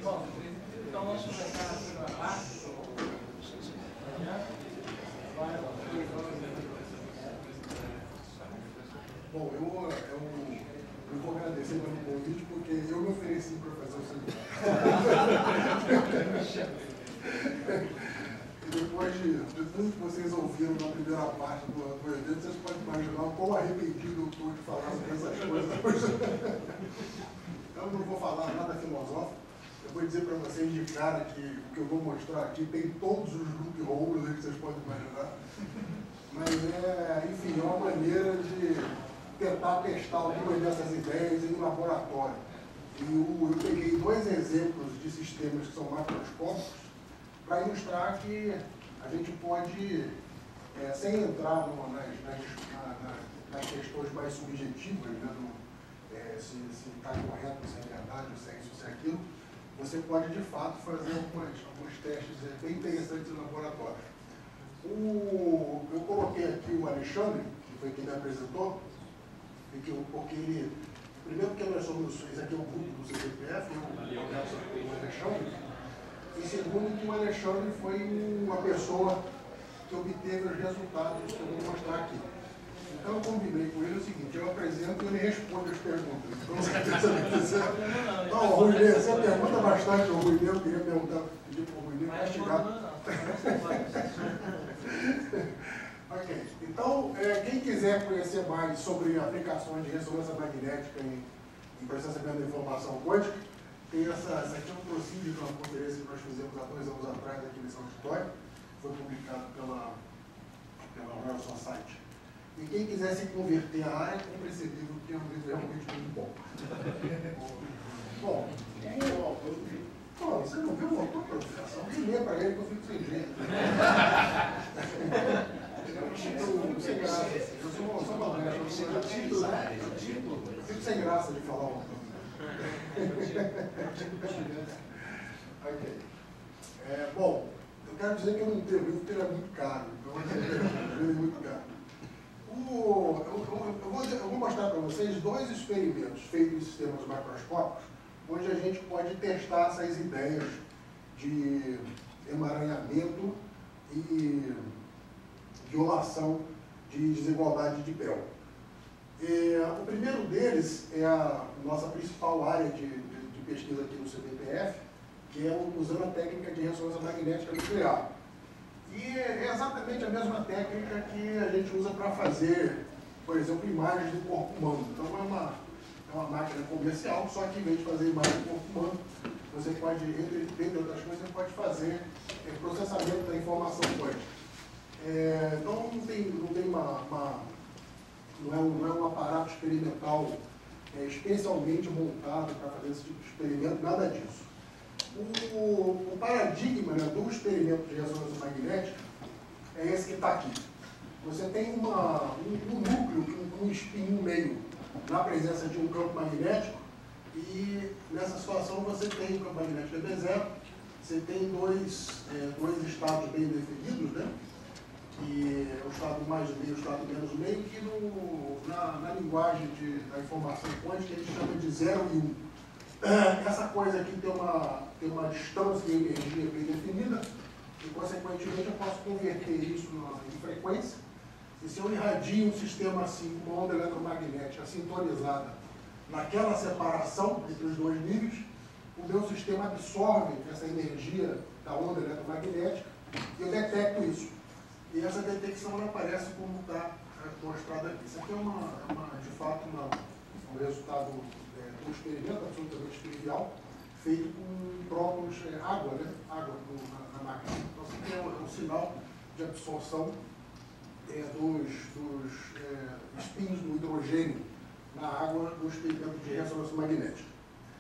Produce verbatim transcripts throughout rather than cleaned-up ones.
Bom, então vamos começar a segunda parte. Bom, eu, eu, eu vou agradecer pelo convite, porque eu me ofereci para fazer o seminário. E depois de, de tudo que vocês ouviram na primeira parte do, do evento, vocês podem imaginar o quão arrependido eu estou de falar sobre essas coisas. Então, eu não vou falar nada filosófico. Eu vou dizer para vocês de cara que o que eu vou mostrar aqui tem todos os loopholes que vocês podem imaginar. Mas, é, enfim, é uma maneira de tentar testar algumas dessas ideias em um laboratório. E eu, eu peguei dois exemplos de sistemas que são macroscópicos para ilustrar que a gente pode, é, sem entrar no, nas, nas, na, nas questões mais subjetivas, né, do, é, se está correto, se é verdade, se é isso, se é aquilo, você pode, de fato, fazer algumas, alguns testes é, bem interessantes no laboratório. O, eu coloquei aqui o Alexandre, que foi quem me apresentou, porque, porque ele, primeiro porque nós somos, esse aqui é o grupo do C C P F, eu, o Alexandre, e segundo que o Alexandre foi uma pessoa que obteve os resultados que eu vou mostrar aqui. Então eu combinei com ele o seguinte, eu apresento e ele responde as perguntas. Então, você não, o Ruinê, você pergunta bastante, o Ruinê, eu queria perguntar, pedir para o Ruinê castigar. Ok, então, é, quem quiser conhecer mais sobre aplicações de ressonância magnética em, em processamento da informação quântica, tem essa, essa aqui é um trocínio de uma conferência que nós fizemos há dois anos atrás aqui nesse auditório, foi publicado pela, pela Royal Society. E quem quiser se converter à área, é imprescindível, porque é um livro realmente muito bom. Bom, pô, você não viu o autor, professor? Alguém lê para ele que eu fico sem jeito. Eu sem graça. Eu sou uma moleque. Eu fico sem graça de falar o autor. Ok. É, bom, eu quero dizer que eu não tenho livro porque ele é muito caro. Então, ele é muito caro. O, eu, eu, eu, vou, eu vou mostrar para vocês dois experimentos feitos em sistemas macroscópicos, onde a gente pode testar essas ideias de emaranhamento e violação de desigualdade de Bell. E, o primeiro deles é a nossa principal área de, de, de pesquisa aqui no C B P F, que é usando a técnica de ressonância magnética nuclear. E é exatamente a mesma técnica que a gente usa para fazer, por exemplo, imagens do corpo humano. Então é uma, é uma máquina comercial, só que em vez de fazer imagem do corpo humano, você pode, entre, entre outras coisas, você pode fazer é, processamento da informação quântica. É, então não tem, não tem uma, uma não, é um, não é um aparato experimental é, especialmente montado para fazer esse tipo de experimento, nada disso. O, o paradigma, né, do experimento de ressonância magnética é esse que está aqui. Você tem uma, um, um núcleo com um espinho no meio, na presença de um campo magnético, e nessa situação você tem o campo magnético E B zero, você tem dois, é, dois estados bem definidos, né? Que é o estado mais meio e o estado menos meio, que no, na, na linguagem de, da informação quântica a gente chama de zero e um. Essa coisa aqui tem uma, tem uma distância de energia bem definida, e consequentemente eu posso converter isso em frequência. E se eu irradio um sistema assim, com uma onda eletromagnética sintonizada naquela separação entre os dois níveis, o meu sistema absorve essa energia da onda eletromagnética e eu detecto isso. E essa detecção ela aparece como está mostrado aqui. Isso aqui é, uma, uma, de fato uma, um resultado é, de um experimento absolutamente trivial, feito com prótons, é, água, né? Água no, na, na máquina. Então, isso aqui é um, é um sinal de absorção é, dos, dos é, espinhos do hidrogênio na água no experimento de ressonância magnética.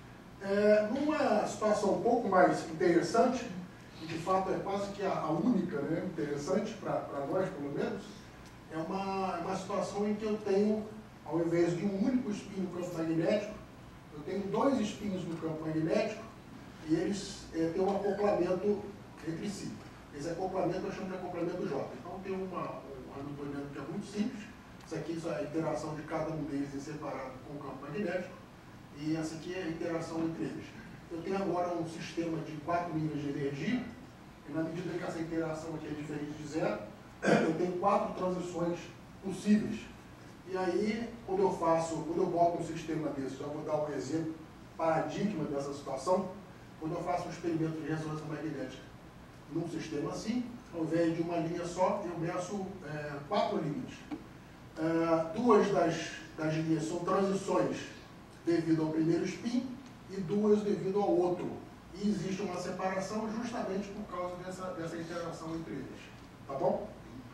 É, numa situação um pouco mais interessante, e de fato é quase que a, a única, né, interessante para nós, pelo menos, é uma, uma situação em que eu tenho, ao invés de um único espinho no campo magnético, eu tenho dois espinhos no campo magnético e eles é, têm um acoplamento entre si. Esse acoplamento eu chamo de acoplamento J. Então tem uma, um acoplamento que é muito simples. Isso aqui é a interação de cada um deles em separado com o campo magnético. E essa aqui é a interação entre eles. eu tenho agora um sistema de quatro linhas de energia, e na medida que essa interação aqui é diferente de zero, eu tenho quatro transições possíveis. E aí, quando eu faço, quando eu boto um sistema desse, já vou dar um exemplo, paradigma dessa situação, quando eu faço um experimento de ressonância magnética num sistema assim, ao invés de uma linha só, eu meço é, quatro linhas. Uh, duas das, das linhas são transições devido ao primeiro spin e duas devido ao outro. E existe uma separação justamente por causa dessa, dessa interação entre eles. Tá bom?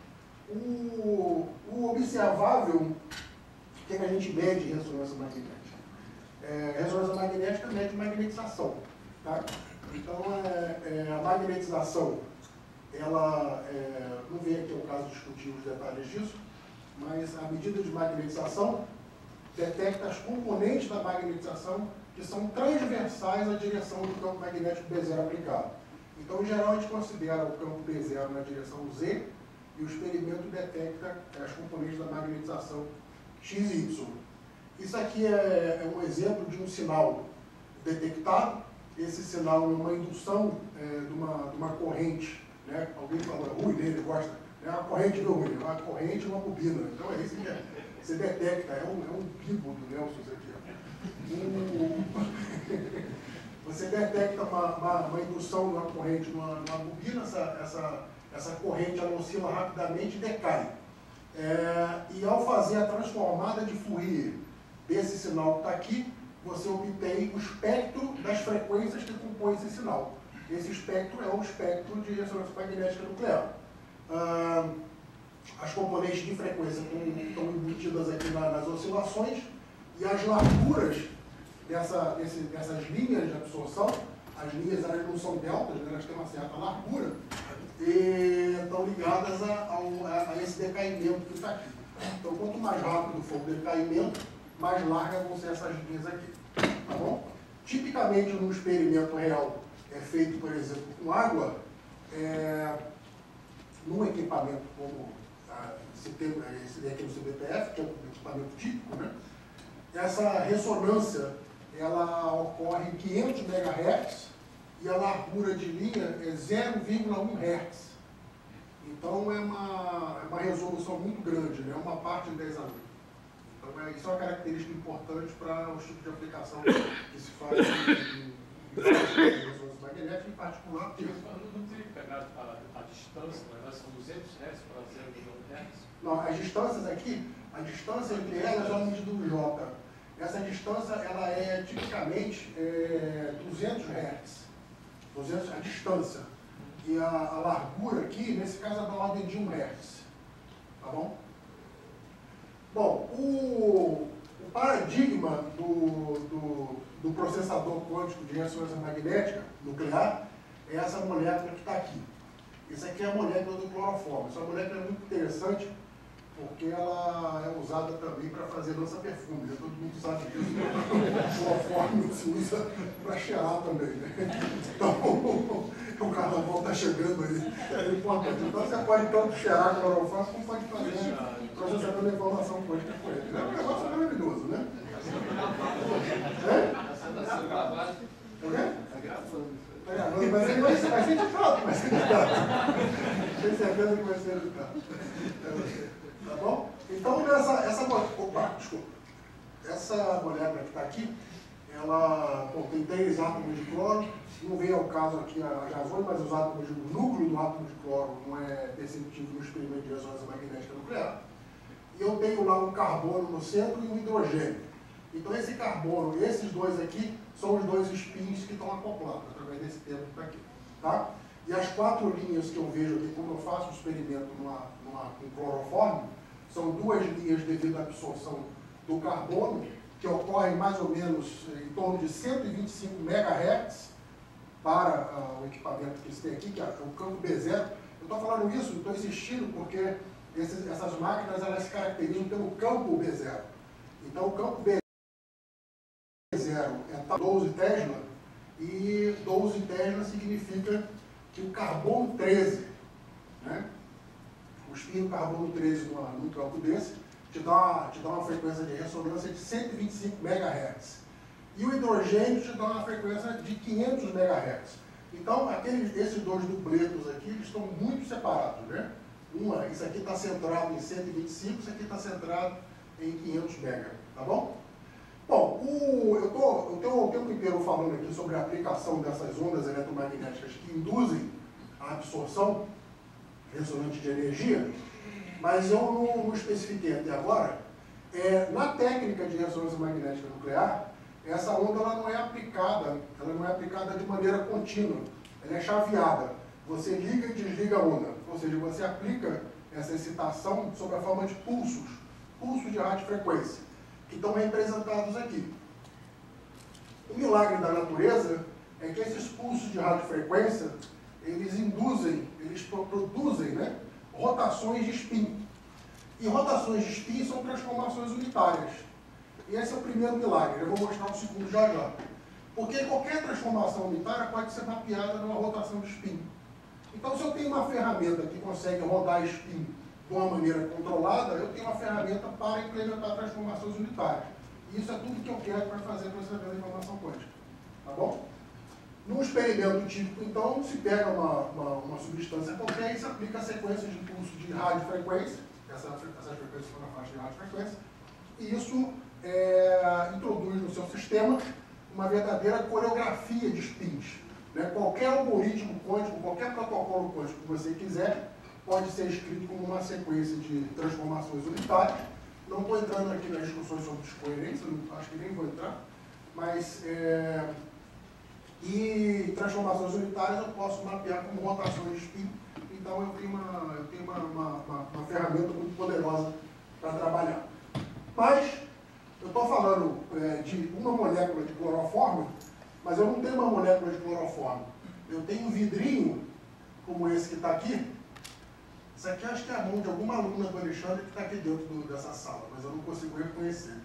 O, o observável, o que a gente mede em ressonância magnética? É, ressonância magnética mede magnetização. Tá? Então, é, é, a magnetização, ela, é, não vem aqui ao caso discutir os detalhes disso, mas a medida de magnetização detecta as componentes da magnetização que são transversais à direção do campo magnético B zero aplicado. Então, em geral, a gente considera o campo B zero na direção Z e o experimento detecta as componentes da magnetização X e Y. Isso aqui é, é um exemplo de um sinal detectado. Esse sinal é uma indução é, de, uma, de uma corrente. Né? Alguém falou, é ruim, né? Ele gosta. É uma corrente não ruim, é uma corrente e uma bobina. Então é isso que é. Você detecta, é um, é um bibo do Nelson isso aqui. Um, você detecta uma, uma, uma indução de uma corrente numa, numa bobina, essa, essa, essa corrente ela oscila rapidamente e decai. É, e ao fazer a transformada de Fourier desse sinal que está aqui, você obtém o espectro das frequências que compõem esse sinal. Esse espectro é o espectro de ressonância magnética nuclear. Ah, as componentes de frequência estão embutidas aqui na, nas oscilações e as larguras dessa, desse, dessas linhas de absorção, as linhas elas não são deltas, né, elas têm uma certa largura e estão ligadas a, ao, a, a esse decaimento que está aqui. Então, quanto mais rápido for o decaimento, mais largas vão ser essas linhas aqui. Tá bom? Tipicamente, num experimento real, é feito, por exemplo, com água, é, num equipamento como a, esse, esse aqui no C B P F, que é um equipamento típico, né? Essa ressonância ela ocorre em quinhentos megahertz e a largura de linha é zero vírgula um hertz. Então é uma, é uma resolução muito grande, né? Uma parte de dez a oito. Então é, isso é uma característica importante para os tipos de aplicação que se faz em, em ressonância magnética, em particular. Eu não teria pegado a, a distância, mas são duzentos hertz para zero vírgula um hertz? Não, as distâncias aqui, a distância entre elas é uma medida do J. Essa distância ela é tipicamente é, duzentos hertz, duzentos, a distância. E a, a largura aqui, nesse caso, é da ordem de um hertz. Tá bom? Bom, o, o paradigma do, do, do processador quântico de ressonância magnética nuclear é essa molécula que está aqui. Isso aqui é a molécula do cloroformo. Essa molécula é muito interessante porque ela é usada também para fazer lança-perfume, né? Todo mundo sabe disso. O cloroformo se usa para cheirar também, né? Então, o carnaval está chegando aí. É importante. Então, você pode tanto cheirar cloroformo como pode fazer processamento da informação quântica com ele. É um negócio maravilhoso, né? É? Está gravando. Mas ele vai ser, vai ser editado, vai ser editado. Tenho certeza que vai ser editado. Tá bom? Então, nessa, essa, opa, desculpa. Essa molécula que está aqui, ela bom, tem três átomos de cloro. Não vem ao caso aqui a razões, mas os átomos de, o núcleo do átomo de cloro não é perceptível no experimento de ressonância magnética nuclear. E eu tenho lá um carbono no centro e um hidrogênio. Então, esse carbono, esses dois aqui, são os dois spins que estão acoplados, através desse termo que está aqui. Tá? E as quatro linhas que eu vejo aqui, quando eu faço o experimento numa, numa, com cloroforme, são duas linhas devido à absorção do carbono, que ocorrem mais ou menos em torno de cento e vinte e cinco megahertz para uh, o equipamento que eles têm aqui, que é o campo B zero. Eu estou falando isso, estou insistindo, porque esses, essas máquinas elas se caracterizam pelo campo B zero. Então, o campo B zero é doze Tesla, e doze Tesla significa que o carbono treze, né? O espinho carbono treze numa, num campo desse te dá, uma, te dá uma frequência de ressonância de cento e vinte e cinco megahertz. e o hidrogênio te dá uma frequência de quinhentos megahertz. Então, aqueles, esses dois dupletos aqui, eles estão muito separados, né? Uma, isso aqui está centrado em cento e vinte e cinco, isso aqui está centrado em quinhentos mega, tá bom? Bom, o, eu tô, estou o tempo inteiro falando aqui sobre a aplicação dessas ondas eletromagnéticas que induzem a absorção ressonante de energia, mas eu não, não especifiquei até agora. É, na técnica de ressonância magnética nuclear, essa onda ela não é aplicada, ela não é aplicada de maneira contínua, ela é chaveada. Você liga e desliga a onda, ou seja, você aplica essa excitação sob a forma de pulsos, pulsos de radiofrequência, que estão representados aqui. O milagre da natureza é que esses pulsos de radiofrequência, eles induzem, eles produzem, né, rotações de spin. E rotações de spin são transformações unitárias. E esse é o primeiro milagre, eu vou mostrar o segundo já já. Porque qualquer transformação unitária pode ser mapeada numa rotação de spin. Então, se eu tenho uma ferramenta que consegue rodar spin de uma maneira controlada, eu tenho uma ferramenta para implementar transformações unitárias. E isso é tudo que eu quero para fazer processamento da informação quântica. Tá bom? Num experimento típico, então, se pega uma, uma, uma substância qualquer e se aplica a sequências de pulso de radiofrequência, essa, essas frequências são na faixa de radiofrequência, e isso é, introduz no seu sistema uma verdadeira coreografia de spins. Né? Qualquer algoritmo quântico, qualquer protocolo quântico que você quiser, pode ser escrito como uma sequência de transformações unitárias. Não estou entrando aqui nas discussões sobre descoerência, acho que nem vou entrar, mas é, e transformações unitárias eu posso mapear como rotações de spin, então eu tenho uma, eu tenho uma, uma, uma, uma ferramenta muito poderosa para trabalhar. Mas eu estou falando é, de uma molécula de cloroformo, mas eu não tenho uma molécula de cloroformo. Eu tenho um vidrinho, como esse que está aqui. Isso aqui acho que é a mão de alguma aluna do Alexandre que está aqui dentro do, dessa sala, mas eu não consigo reconhecer.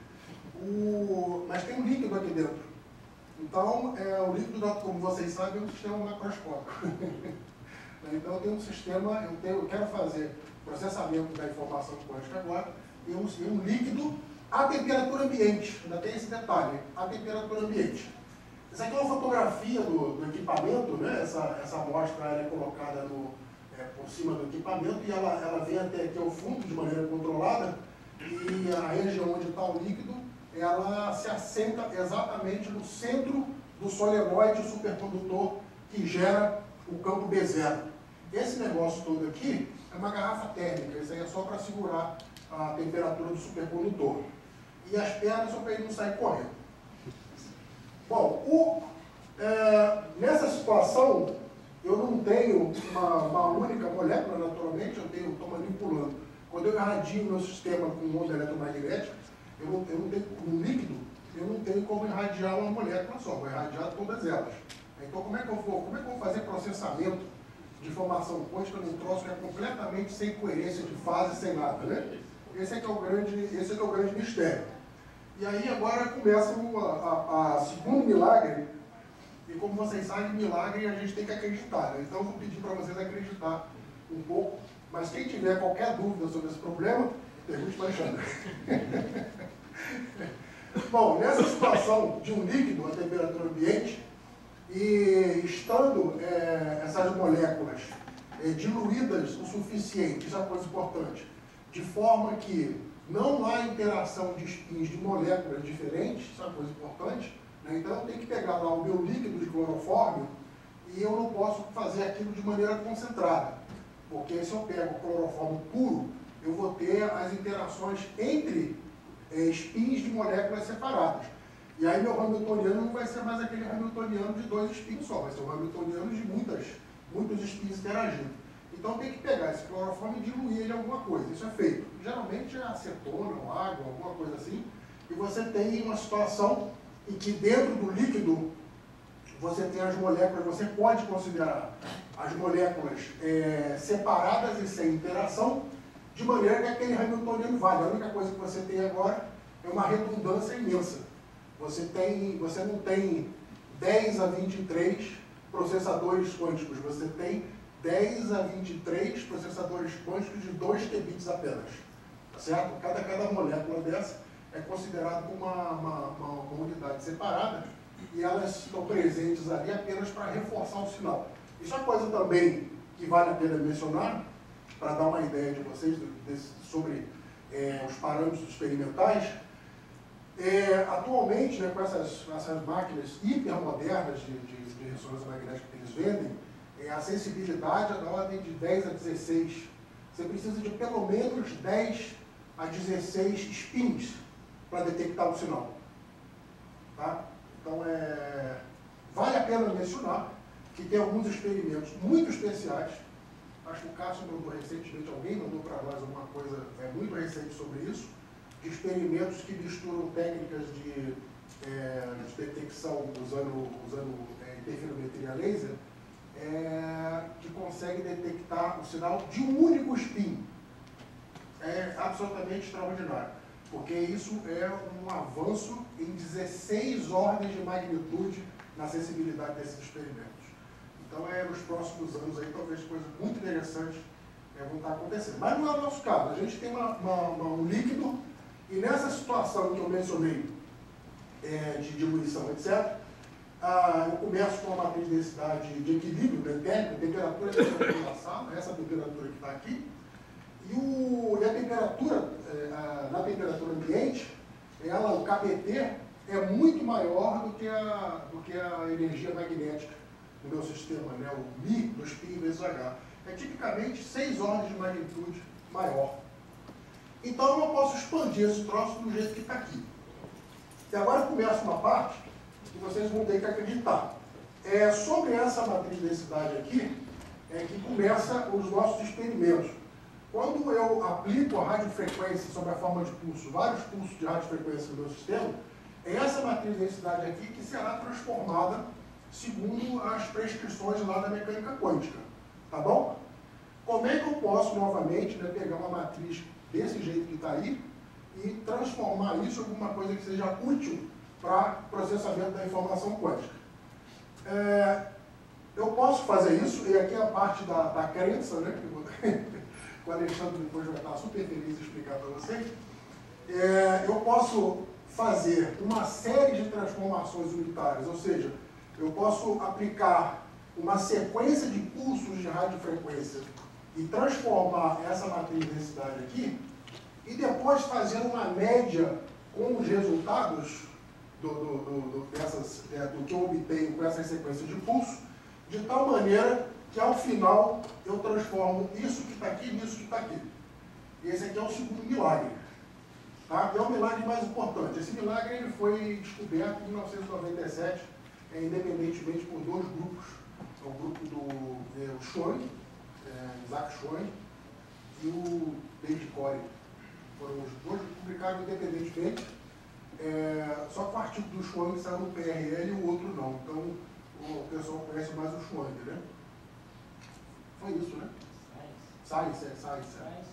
O, mas tem um líquido aqui dentro. Então, é, o líquido, como vocês sabem, é um sistema macroscópico. Então, eu tenho um sistema, eu, tenho, eu quero fazer processamento da informação quântica agora, e um, um líquido a temperatura ambiente, ainda tem esse detalhe, a temperatura ambiente. Essa aqui é uma fotografia do, do equipamento, né? essa, essa amostra ela é colocada no, é, por cima do equipamento e ela, ela vem até aqui ao fundo de maneira controlada, e a região onde está o líquido, ela se assenta exatamente no centro do solenoide supercondutor que gera o campo B zero. Esse negócio todo aqui é uma garrafa térmica, isso aí é só para segurar a temperatura do supercondutor. E as pernas são para ele não sair correndo. Bom, o, é, nessa situação, eu não tenho uma, uma única molécula, naturalmente, eu estou manipulando. Quando eu irradio meu sistema com onda eletromagnética, eu não, eu não tenho, um líquido, eu não tenho como irradiar uma molécula só, vou irradiar todas elas. Então, como é que eu vou, como é que eu vou fazer processamento de informação quântica num troço que é completamente sem coerência de fase, sem nada, né? Esse é que é o grande, esse é que é o grande mistério. E aí agora começa o a, a segundo milagre, e como vocês sabem, milagre a gente tem que acreditar, né? Então eu vou pedir para vocês acreditar um pouco, mas quem tiver qualquer dúvida sobre esse problema, pergunte para Alexandre. Bom, nessa situação de um líquido a temperatura ambiente, e estando é, essas moléculas é, diluídas o suficiente, isso é uma coisa importante, de forma que não há interação de spins de moléculas diferentes, isso é uma coisa importante, né? Então eu tenho que pegar lá o meu líquido de clorofórmio e eu não posso fazer aquilo de maneira concentrada, porque se eu pego o clorofórmio puro, eu vou ter as interações entre é, spins de moléculas separadas. E aí meu hamiltoniano não vai ser mais aquele hamiltoniano de dois spins só, vai ser um hamiltoniano de muitas, muitos spins interagindo. Então tem que pegar esse clorofórmio e diluir ele em alguma coisa. Isso é feito. Geralmente é acetona ou água, alguma coisa assim. E você tem uma situação em que dentro do líquido você tem as moléculas, você pode considerar as moléculas é, separadas e sem interação, de maneira que aquele hamiltoniano vale. A única coisa que você tem agora é uma redundância imensa. Você, tem, você não tem dez a vinte e três processadores quânticos, você tem dez a vinte e três processadores quânticos de dois qubits apenas. Tá certo? Cada, cada molécula dessa é considerado como uma, uma, uma, uma unidade separada e elas estão presentes ali apenas para reforçar o sinal. Isso é uma coisa também que vale a pena mencionar, para dar uma ideia de vocês desse, sobre é, os parâmetros experimentais. É, atualmente, né, com essas, essas máquinas hipermodernas de, de, de ressonância magnética que eles vendem, é, a sensibilidade é da ordem de dez a dezesseis. Você precisa de pelo menos dez a dezesseis spins para detectar o sinal. Tá? Então, é, vale a pena mencionar que tem alguns experimentos muito especiais. Acho que o Cássio mandou recentemente, alguém mandou para nós alguma coisa é, muito recente sobre isso, de experimentos que misturam técnicas de, é, de detecção usando, usando é, interferometria laser, é, que consegue detectar o sinal de um único spin. É absolutamente extraordinário, porque isso é um avanço em dezesseis ordens de magnitude na sensibilidade desses experimentos. Então, é, nos próximos anos, aí, talvez coisas muito interessantes é, vão estar acontecendo. Mas não é o nosso caso. A gente tem uma, uma, uma, um líquido, e nessa situação que eu mencionei, é, de diluição, etcétera, ah, eu começo com uma matriz de densidade de equilíbrio, né, térmico, temperatura que da sala, essa temperatura que está aqui, e, o, e a temperatura, é, a, na temperatura ambiente, ela, o K B T é muito maior do que a, do que a energia magnética do meu sistema, né, o Mi do spin vezes H. É tipicamente seis ordens de magnitude maior. Então eu posso expandir esse troço do jeito que está aqui. E agora começa uma parte que vocês vão ter que acreditar. É sobre essa matriz de densidade aqui é que começa os nossos experimentos. Quando eu aplico a radiofrequência sob a forma de pulso, vários pulsos de radiofrequência no meu sistema, é essa matriz de densidade aqui que será transformada segundo as prescrições lá da mecânica quântica. Tá bom? Como é que eu posso, novamente, né, pegar uma matriz desse jeito que está aí e transformar isso em alguma coisa que seja útil para processamento da informação quântica? É, eu posso fazer isso, e aqui é a parte da, da crença, né, que eu vou, o Alexandre depois vai estar super feliz de explicar para vocês. É, eu posso fazer uma série de transformações unitárias, ou seja, eu posso aplicar uma sequência de pulsos de radiofrequência e transformar essa matriz de densidade aqui, e depois fazer uma média com os resultados do, do, do, do, dessas, é, do que eu obtenho com essas sequências de pulso, de tal maneira que ao final eu transformo isso que está aqui nisso que está aqui. Esse aqui é o segundo milagre. Tá? É o milagre mais importante. Esse milagre ele foi descoberto em mil novecentos e noventa e sete, é, independentemente por dois grupos. O grupo do é, o Schwann, é, Isaac Schwann, e o David Corey. Foram os dois que publicaram independentemente, é, só que o artigo do Schwann saiu no P R L e o outro não. Então, o pessoal conhece mais o Schwann, né? Foi isso, né? Science, é Science.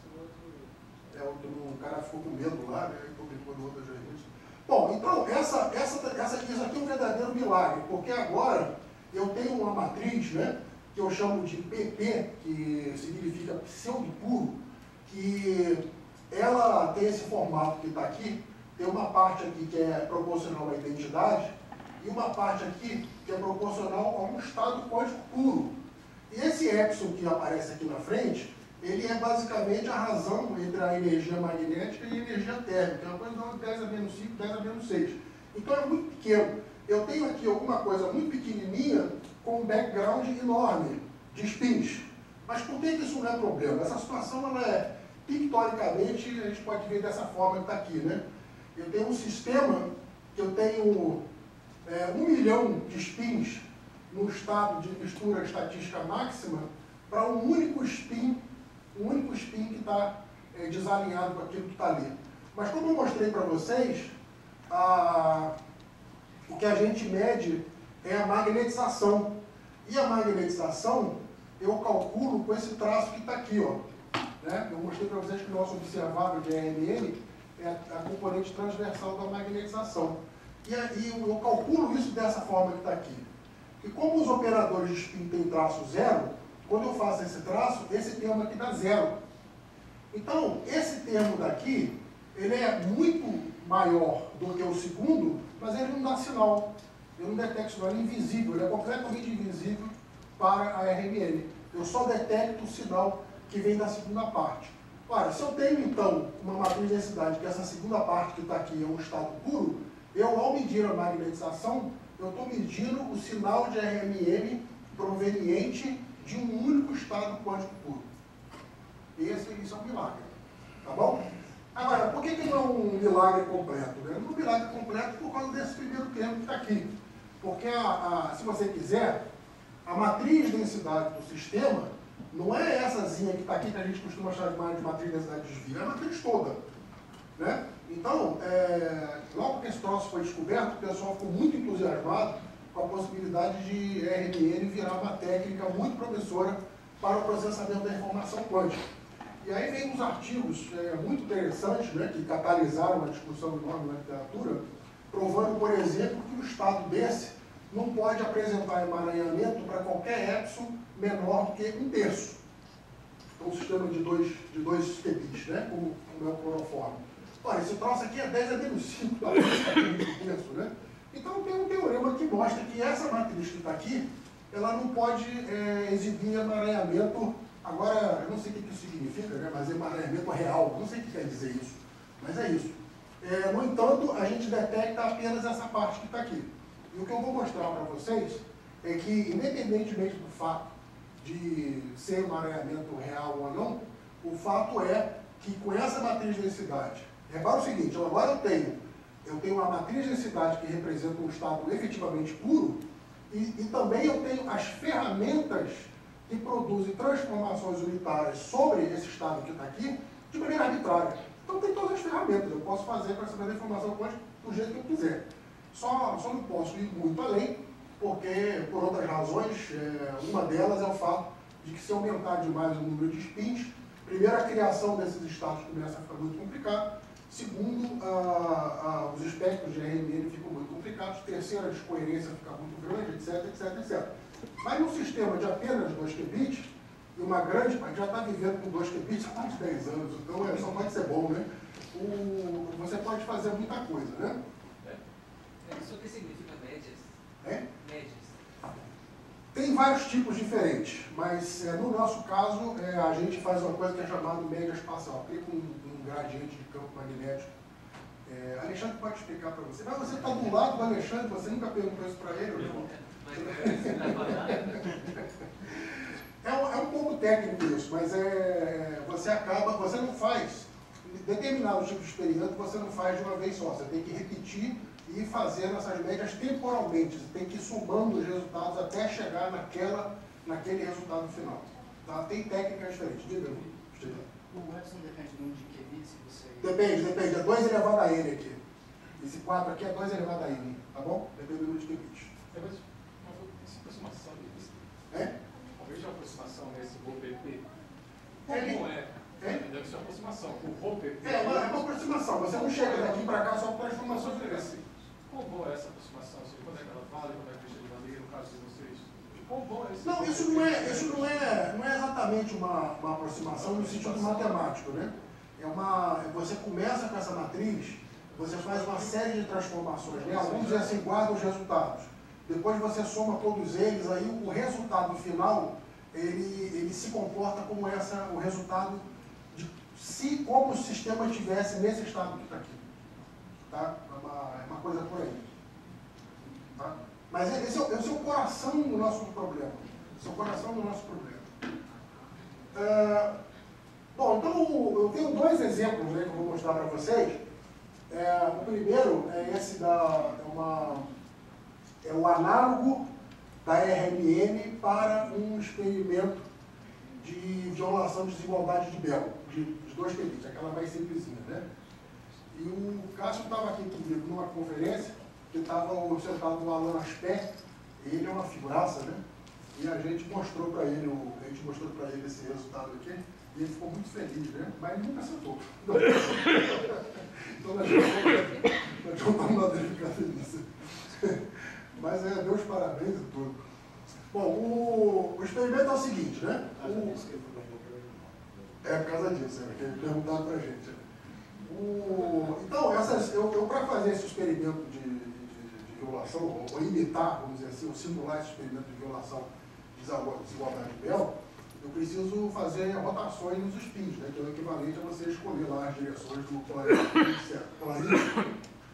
É, outro, um cara ficou com medo lá, né? E publicou em outras revistas. Bom, então, essa, essa, essa, isso aqui é um verdadeiro milagre, porque agora eu tenho uma matriz, né, que eu chamo de P P, que significa pseudo puro, que ela tem esse formato que está aqui, tem uma parte aqui que é proporcional à identidade, e uma parte aqui que é proporcional a um estado quântico puro. E esse epsilon que aparece aqui na frente, ele é basicamente a razão entre a energia magnética e a energia térmica, é uma coisa de dez a menos cinco, dez a menos seis. Então é muito pequeno. Eu tenho aqui alguma coisa muito pequenininha com um background enorme de spins. Mas por que isso não é problema? Essa situação, ela é, pictoricamente, a gente pode ver dessa forma que está aqui, né? Eu tenho um sistema que eu tenho é, um milhão de spins no estado de mistura estatística máxima para um único spin, um único spin que está é, desalinhado com aquilo que está ali. Mas como eu mostrei para vocês, a, o que a gente mede é a magnetização. E a magnetização eu calculo com esse traço que está aqui, ó. Né? Eu mostrei para vocês que o nosso observável de R M N é a, a componente transversal da magnetização. E, e eu, eu calculo isso dessa forma que está aqui. E como os operadores de spin têm traço zero, quando eu faço esse traço, esse termo aqui dá zero. Então, esse termo daqui, ele é muito maior do que o segundo, mas ele não dá sinal. Ele não detecta sinal, ele é invisível, ele é completamente invisível para a R M N. Eu só detecto o sinal que vem da segunda parte. Ora, se eu tenho, então, uma matriz de densidade, que essa segunda parte que está aqui é um estado puro, eu, ao medir a magnetização, eu estou medindo o sinal de R M N proveniente de um único estado quântico puro. Esse, isso é um milagre. Tá bom? Agora, por que, que não é um milagre completo? Né? Não é um milagre completo por causa desse primeiro termo que está aqui. Porque, a, a, se você quiser, a matriz de densidade do sistema não é essazinha que está aqui, que a gente costuma chamar de matriz de densidade de desvio, é a matriz toda. Né? Então, é, logo que esse troço foi descoberto, o pessoal ficou muito entusiasmado com a possibilidade de R M N virar uma técnica muito promissora para o processamento da informação quântica. E aí vem uns artigos é, muito interessantes, né, que catalisaram uma discussão enorme na literatura, provando, por exemplo, que um estado desse não pode apresentar emaranhamento para qualquer epsilon menor do que um terço. Então, um sistema de dois, de dois qubits, né, como, como é o cloroforme. Olha, esse troço aqui é dez a menos cinco, tá? Um terço, né? Então, tem um teorema que mostra que essa matriz que está aqui, ela não pode é, exibir emaranhamento. Agora, eu não sei o que isso significa, né, mas emaranhamento real, não sei o que quer dizer isso, mas é isso. É, no entanto, a gente detecta apenas essa parte que está aqui. E o que eu vou mostrar para vocês é que, independentemente do fato de ser emaranhamento real ou não, o fato é que com essa matriz de densidade, repara o seguinte, agora eu tenho, eu tenho uma matriz de densidade que representa um estado efetivamente puro, e, e também eu tenho as ferramentas que produzem transformações unitárias sobre esse estado que está aqui, de maneira arbitrária. Então tem todas as ferramentas, eu posso fazer para saber da informação quântica do jeito que eu quiser. Só, só não posso ir muito além, porque, por outras razões, é, uma delas é o fato de que se aumentar demais o número de spins, primeiro, a criação desses estados começa a ficar muito complicada, segundo, a, a, os espectros de R M N ficam muito complicados, terceiro, a descoerência fica muito grande, etc, etc, etcétera. Mas num sistema de apenas dois qubits, e uma grande, a gente já está vivendo com dois qubits há mais de dez anos, então é, só pode ser bom, né? O, você pode fazer muita coisa, né? Isso o que significa médias? É? Médias. Tem vários tipos diferentes, mas é, no nosso caso, é, a gente faz uma coisa que é chamada média espacial. Aplica um, um gradiente de campo magnético. É, Alexandre pode explicar para você. Mas você está do lado do Alexandre, você nunca perguntou isso para ele? Não. É um, é um pouco técnico isso, mas é, você acaba, você não faz, determinado tipo de experimento você não faz de uma vez só, você tem que repetir e fazer essas médias temporalmente, você tem que ir somando os resultados até chegar naquela, naquele resultado final. Tá? Tem técnicas diferentes, diga. O Epsilon depende do número de qubits que você... Depende, depende, é dois elevado a N aqui. Esse quatro aqui é dois elevado a N, tá bom? Depende do número de qubits. É, mas essa aproximação disso. É? Talvez a aproximação nesse R O P P. É, Como é? É? Deve ser uma aproximação. O R O P P. É uma, é uma aproximação, você não chega daqui para cá só para transformações diferentes. Quão boa é essa aproximação? Assim, quando é que ela vale, quando é que deixa de valer, no caso de vocês? Quão bom é esse? Não, isso não é, isso não é, não é exatamente uma, uma aproximação no sentido matemático, né? É uma, você começa com essa matriz, você faz uma série de transformações, né? Alguns dizem assim, guarda os resultados. Depois você soma todos eles, aí o resultado final, ele, ele se comporta como essa, o resultado de se, como o sistema estivesse nesse estado que está aqui. Tá? É uma, é uma coisa por aí. Tá? Mas esse é, esse é o coração do nosso problema. Esse é o coração do nosso problema. Uh, bom, então eu tenho dois exemplos, né, que eu vou mostrar para vocês. É, o primeiro é esse da é uma, é o análogo da R M N para um experimento de violação de desigualdade de Bell, de, de dois qubits, aquela mais simplesinha, né? E o Cássio estava aqui comigo numa conferência, que estava sentado o Alan Asper, ele é uma figuraça, né? E a gente mostrou para ele, o, a gente mostrou para ele esse resultado aqui, e ele ficou muito feliz, né? Mas ele nunca acertou. Então nós não estamos nada de ficar feliz. Mas é, meus parabéns e tudo. Bom, o, o experimento é o seguinte, né? O, é por causa disso, é, que ele perguntaram para a gente. O, então, essas, eu, eu para fazer esse experimento de, de, de violação, ou, ou imitar, vamos dizer assim, ou simular esse experimento de violação de desigualdade de Bell, eu preciso fazer rotações nos spins, né, que é o equivalente a você escolher lá as direções do planeta.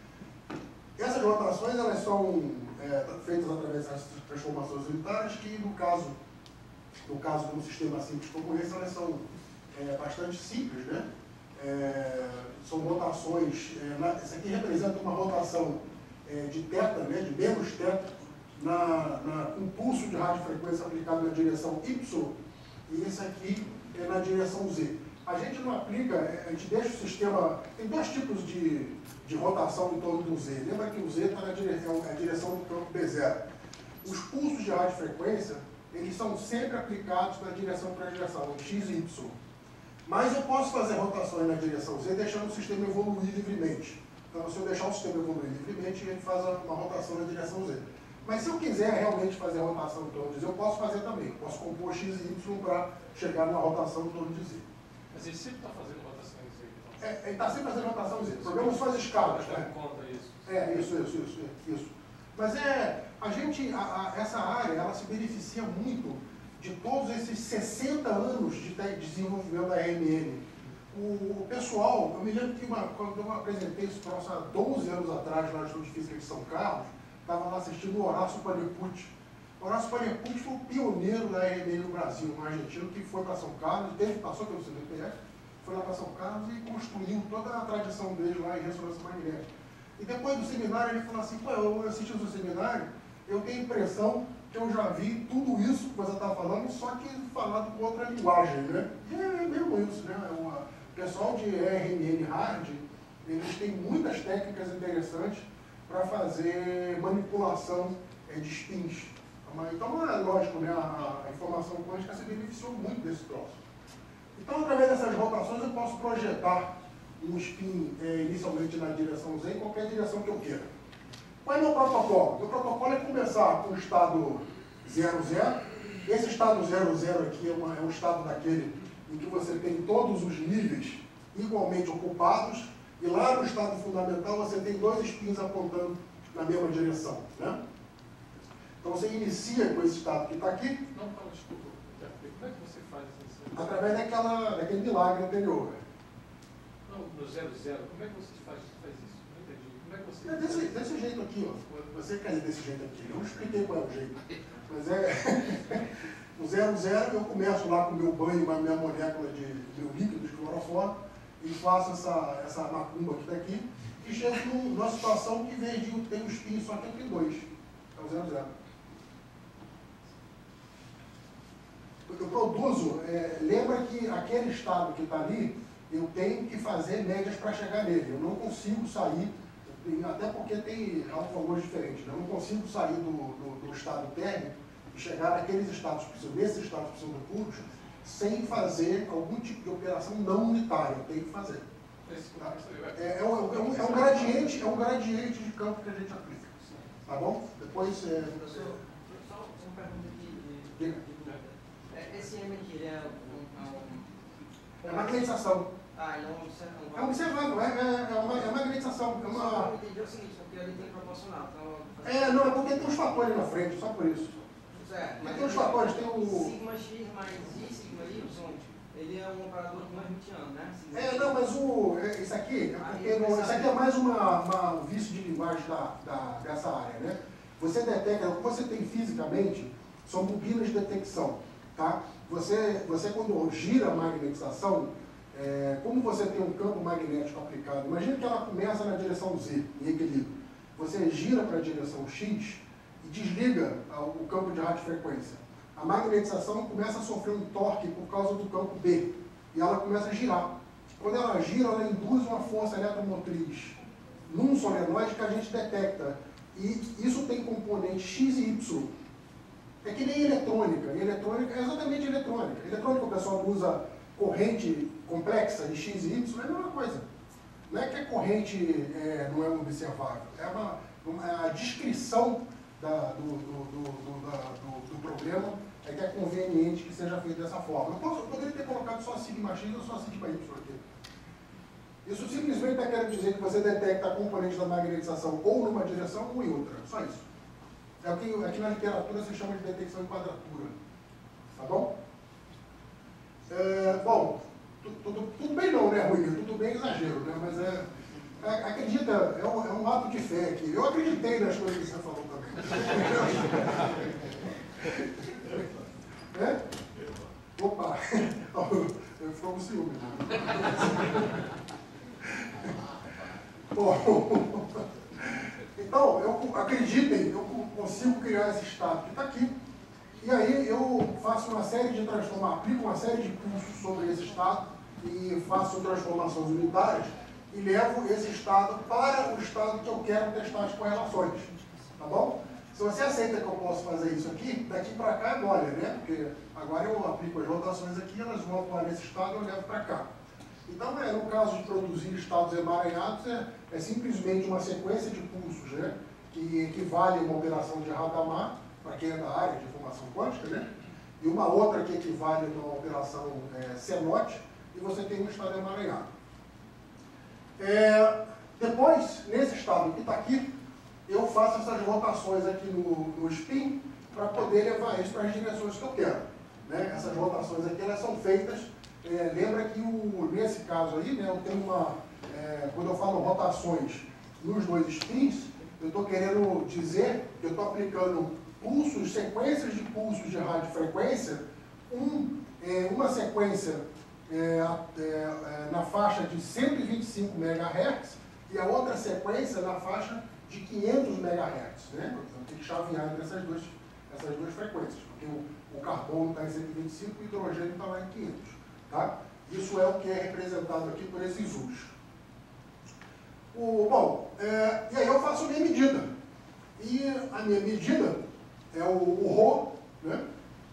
Essas rotações elas são é, feitas através das transformações unitárias, que no caso, no caso de um sistema simples como esse, elas são é, bastante simples, né? É, são rotações, é, na, isso aqui representa uma rotação é, de θ, né, de menos θ, na, na, com pulso de radiofrequência aplicado na direção Y, e esse aqui é na direção Z. A gente não aplica, a gente deixa o sistema, tem dois tipos de, de rotação em torno do Z. Lembra que o Z está na direção, é a direção do campo B zero. Os pulsos de radiofrequência, eles são sempre aplicados na direção para a direção, X e Y. Mas eu posso fazer rotações na direção Z deixando o sistema evoluir livremente. Então, se eu deixar o sistema evoluir livremente, ele faz uma rotação na direção Z. Mas se eu quiser realmente fazer a rotação em torno de Z, eu posso fazer também. Eu posso compor X e Y para chegar numa rotação em torno de Z. Mas ele sempre está fazendo rotação em Z, então. É, ele está sempre fazendo rotação em Z. O problema são as escalas, né? Conta isso. É, isso, isso, isso, isso. Mas é, a gente, a, a, essa área, ela se beneficia muito de todos esses sessenta anos de desenvolvimento da R M N. O, o pessoal, eu me lembro que uma, quando eu apresentei esse troço há doze anos atrás, lá no Instituto de Física de São Carlos, estava lá assistindo o Horácio Paneput. O Horácio Paneput foi o pioneiro da R M N no Brasil, um argentino que foi para São Carlos, teve, passou pelo C D P F, foi lá para São Carlos e construiu toda a tradição dele lá em ressonância magnética. E depois do seminário ele falou assim, pô, eu assisti o seu seminário, eu tenho a impressão que eu já vi tudo isso que você está falando, só que falado com outra linguagem, né? E é mesmo isso, né? O pessoal de R M N hard, eles têm muitas técnicas interessantes para fazer manipulação é, de spins. Então, é lógico, né? A, a informação quântica se beneficiou muito desse troço. Então, através dessas rotações, eu posso projetar um spin é, inicialmente na direção Z em qualquer direção que eu queira. Qual é o meu protocolo? Meu protocolo é começar com o estado zero zero. Esse estado zero zero aqui é, uma, é um estado daquele em que você tem todos os níveis igualmente ocupados, e lá no estado fundamental você tem dois spins apontando na mesma direção, né? Então você inicia com esse estado que está aqui. Não, calma, desculpa. Como é que você faz isso? Através daquela, daquele milagre anterior. Não, no zero zero, como é que você faz, faz isso? Não entendi. Como é que você... É desse, desse jeito aqui, ó. Você quer dizer desse jeito aqui. Eu não expliquei qual é o jeito. Mas é... No zero zero eu começo lá com o meu banho, com a minha molécula de meu líquido de cloroformo e faço essa, essa macumba que está aqui e chego numa situação que, em vez de ter um spin só que eu tenho dois. É o zero zero. Eu produzo, é, lembra que aquele estado que está ali, eu tenho que fazer médias para chegar nele. Eu não consigo sair, até porque tem alfa-valores diferentes, né? Eu não consigo sair do, do, do estado térmico e chegar naqueles estados, nesses estados pseudopuros, sem fazer algum tipo de operação não unitária. Eu tenho que fazer. Tá? É, é, um, é, um, é um gradiente, é um gradiente de campo que a gente aplica. Tá bom? Depois... É... Professor, só uma pergunta aqui. Diga. Esse M aqui, ele é um... um... É magnetização. Ah, ele é um observador. É um observando, é, é, é, uma, é magnetização. É uma... Eu entendi o seguinte, porque ele tem proporcional. Então... É, não, é porque tem uns fatores na frente, só por isso. Certo. Mas tem uns fatores, tem o... Sigma X mais I, Sigma Y, ele é um operador de mais Hertziano, né? Sigma É, não, mas o, isso aqui, é porque no, isso aqui é mais uma, uma, um vício de linguagem da, da, dessa área, né? Você detecta, o que você tem fisicamente são bobinas de detecção, tá? Você, você quando gira a magnetização, é, como você tem um campo magnético aplicado, imagina que ela começa na direção Z, em equilíbrio. Você gira para a direção X e desliga o campo de radiofrequência. A magnetização começa a sofrer um torque por causa do campo B, e ela começa a girar. Quando ela gira, ela induz uma força eletromotriz num solenoide que a gente detecta. E isso tem componente X e Y. É que nem eletrônica. E eletrônica é exatamente eletrônica. Eletrônica o pessoal usa corrente complexa de X e Y, é a mesma coisa. Não é que a corrente é, não é observável, é uma, uma a descrição da, do, do, do, do, da, do, do problema é que é conveniente que seja feito dessa forma. Eu, posso, eu poderia ter colocado só sigma X ou só sigma Y aqui. Isso simplesmente está querendo dizer que você detecta a componente da magnetização ou numa direção ou em outra. Só isso. É o que aqui na literatura se chama de detecção em quadratura. Tá bom? É, bom, tudo, tudo, tudo bem não, né, Rui? Tudo bem é exagero, né? Mas é, é, acredita, é um, é um ato de fé aqui. Eu acreditei nas coisas que você falou também. É? Opa! Eu fico com ciúme. Bom, então, eu, acreditem, eu consigo criar esse estado que está aqui. E aí eu faço uma série de transformações, aplico uma série de pulsos sobre esse estado e faço transformações unitárias e levo esse estado para o estado que eu quero testar as correlações. Tá bom? Se você aceita que eu posso fazer isso aqui, daqui para cá é mole, né? Porque agora eu aplico as rotações aqui, elas vão atuar nesse estado e eu levo para cá. Então, é, no caso de produzir estados emaranhados, é, é simplesmente uma sequência de pulsos, né? Que equivale a uma operação de Hadamard, para quem é da área de informação quântica, né? E uma outra que equivale a uma operação é, Cenote, e você tem um estado emaranhado. É, depois, nesse estado que está aqui, eu faço essas rotações aqui no, no spin para poder levar isso para as direções que eu quero. Né? Essas rotações aqui elas são feitas, é, lembra que o, nesse caso aí, né, eu tenho uma, é, quando eu falo rotações nos dois spins, eu estou querendo dizer que eu estou aplicando pulsos, sequências de pulsos de radiofrequência, um, é, uma sequência é, é, na faixa de cento e vinte e cinco megahertz e a outra sequência na faixa de quinhentos megahertz, né? Então tem que chavear entre essas duas, essas duas frequências, porque o, o carbono está em cento e vinte e cinco e o hidrogênio está lá em quinhentos. Tá? Isso é o que é representado aqui por esses U Ls. O, bom, é, e aí eu faço a minha medida. E a minha medida é o, o Rho, né?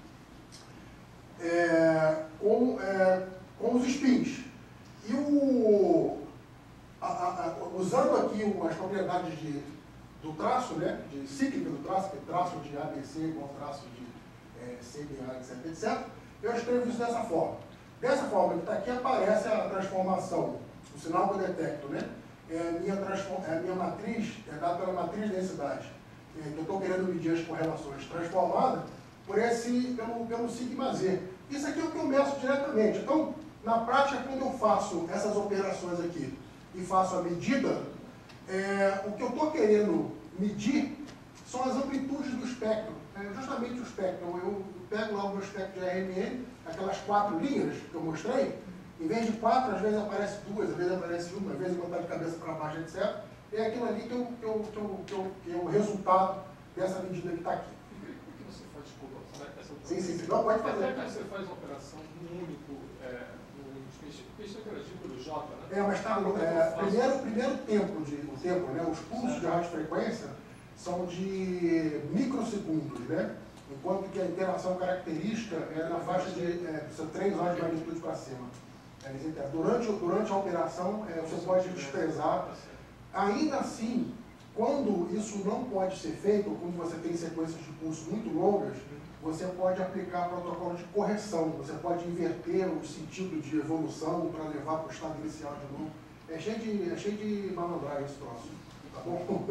É, com, é, com os spins. E o, a, a, a, usando aqui as propriedades de, do traço, né? De cíclica do traço, que é traço de A B C igual traço de é, C B A, etc, etcétera, eu escrevo isso dessa forma. Dessa forma que está aqui aparece a transformação, o sinal que eu detecto, né? É a minha, é a minha matriz, é dada pela matriz de densidade, é, que eu estou querendo medir as correlações, transformada por esse, pelo, pelo sigma Z. Isso aqui é o que eu meço diretamente. Então, na prática, quando eu faço essas operações aqui e faço a medida, é, o que eu estou querendo medir são as amplitudes do espectro, é, justamente o espectro. Eu pego lá o meu espectro de R M N, aquelas quatro linhas que eu mostrei, em vez de quatro, às vezes aparece duas, às vezes aparece uma, às vezes eu botar de cabeça para baixo, etcétera. É aquilo ali que, eu, que, eu, que, eu, que, eu, que é o resultado dessa medida que está aqui. Por que você faz, desculpa, essa Sim, sim, sim, não pode fazer. Até que você faz uma operação num único, é, num único spin, porque isso é interagir pelo J, né? É, mas tá, é, primeiro, primeiro tempo, de, o tempo, né, os pulsos de radiofrequência são de microsegundos, né? Enquanto que a interação característica é na faixa de é, três horas de magnitude para cima. É, durante, durante a operação, é, você pode desprezar. Ainda assim, quando isso não pode ser feito, ou quando você tem sequências de pulso muito longas, você pode aplicar protocolo de correção. Você pode inverter o sentido de evolução para levar para o estado inicial de novo. É cheio de, é cheio de malandragem esse troço. Tá bom?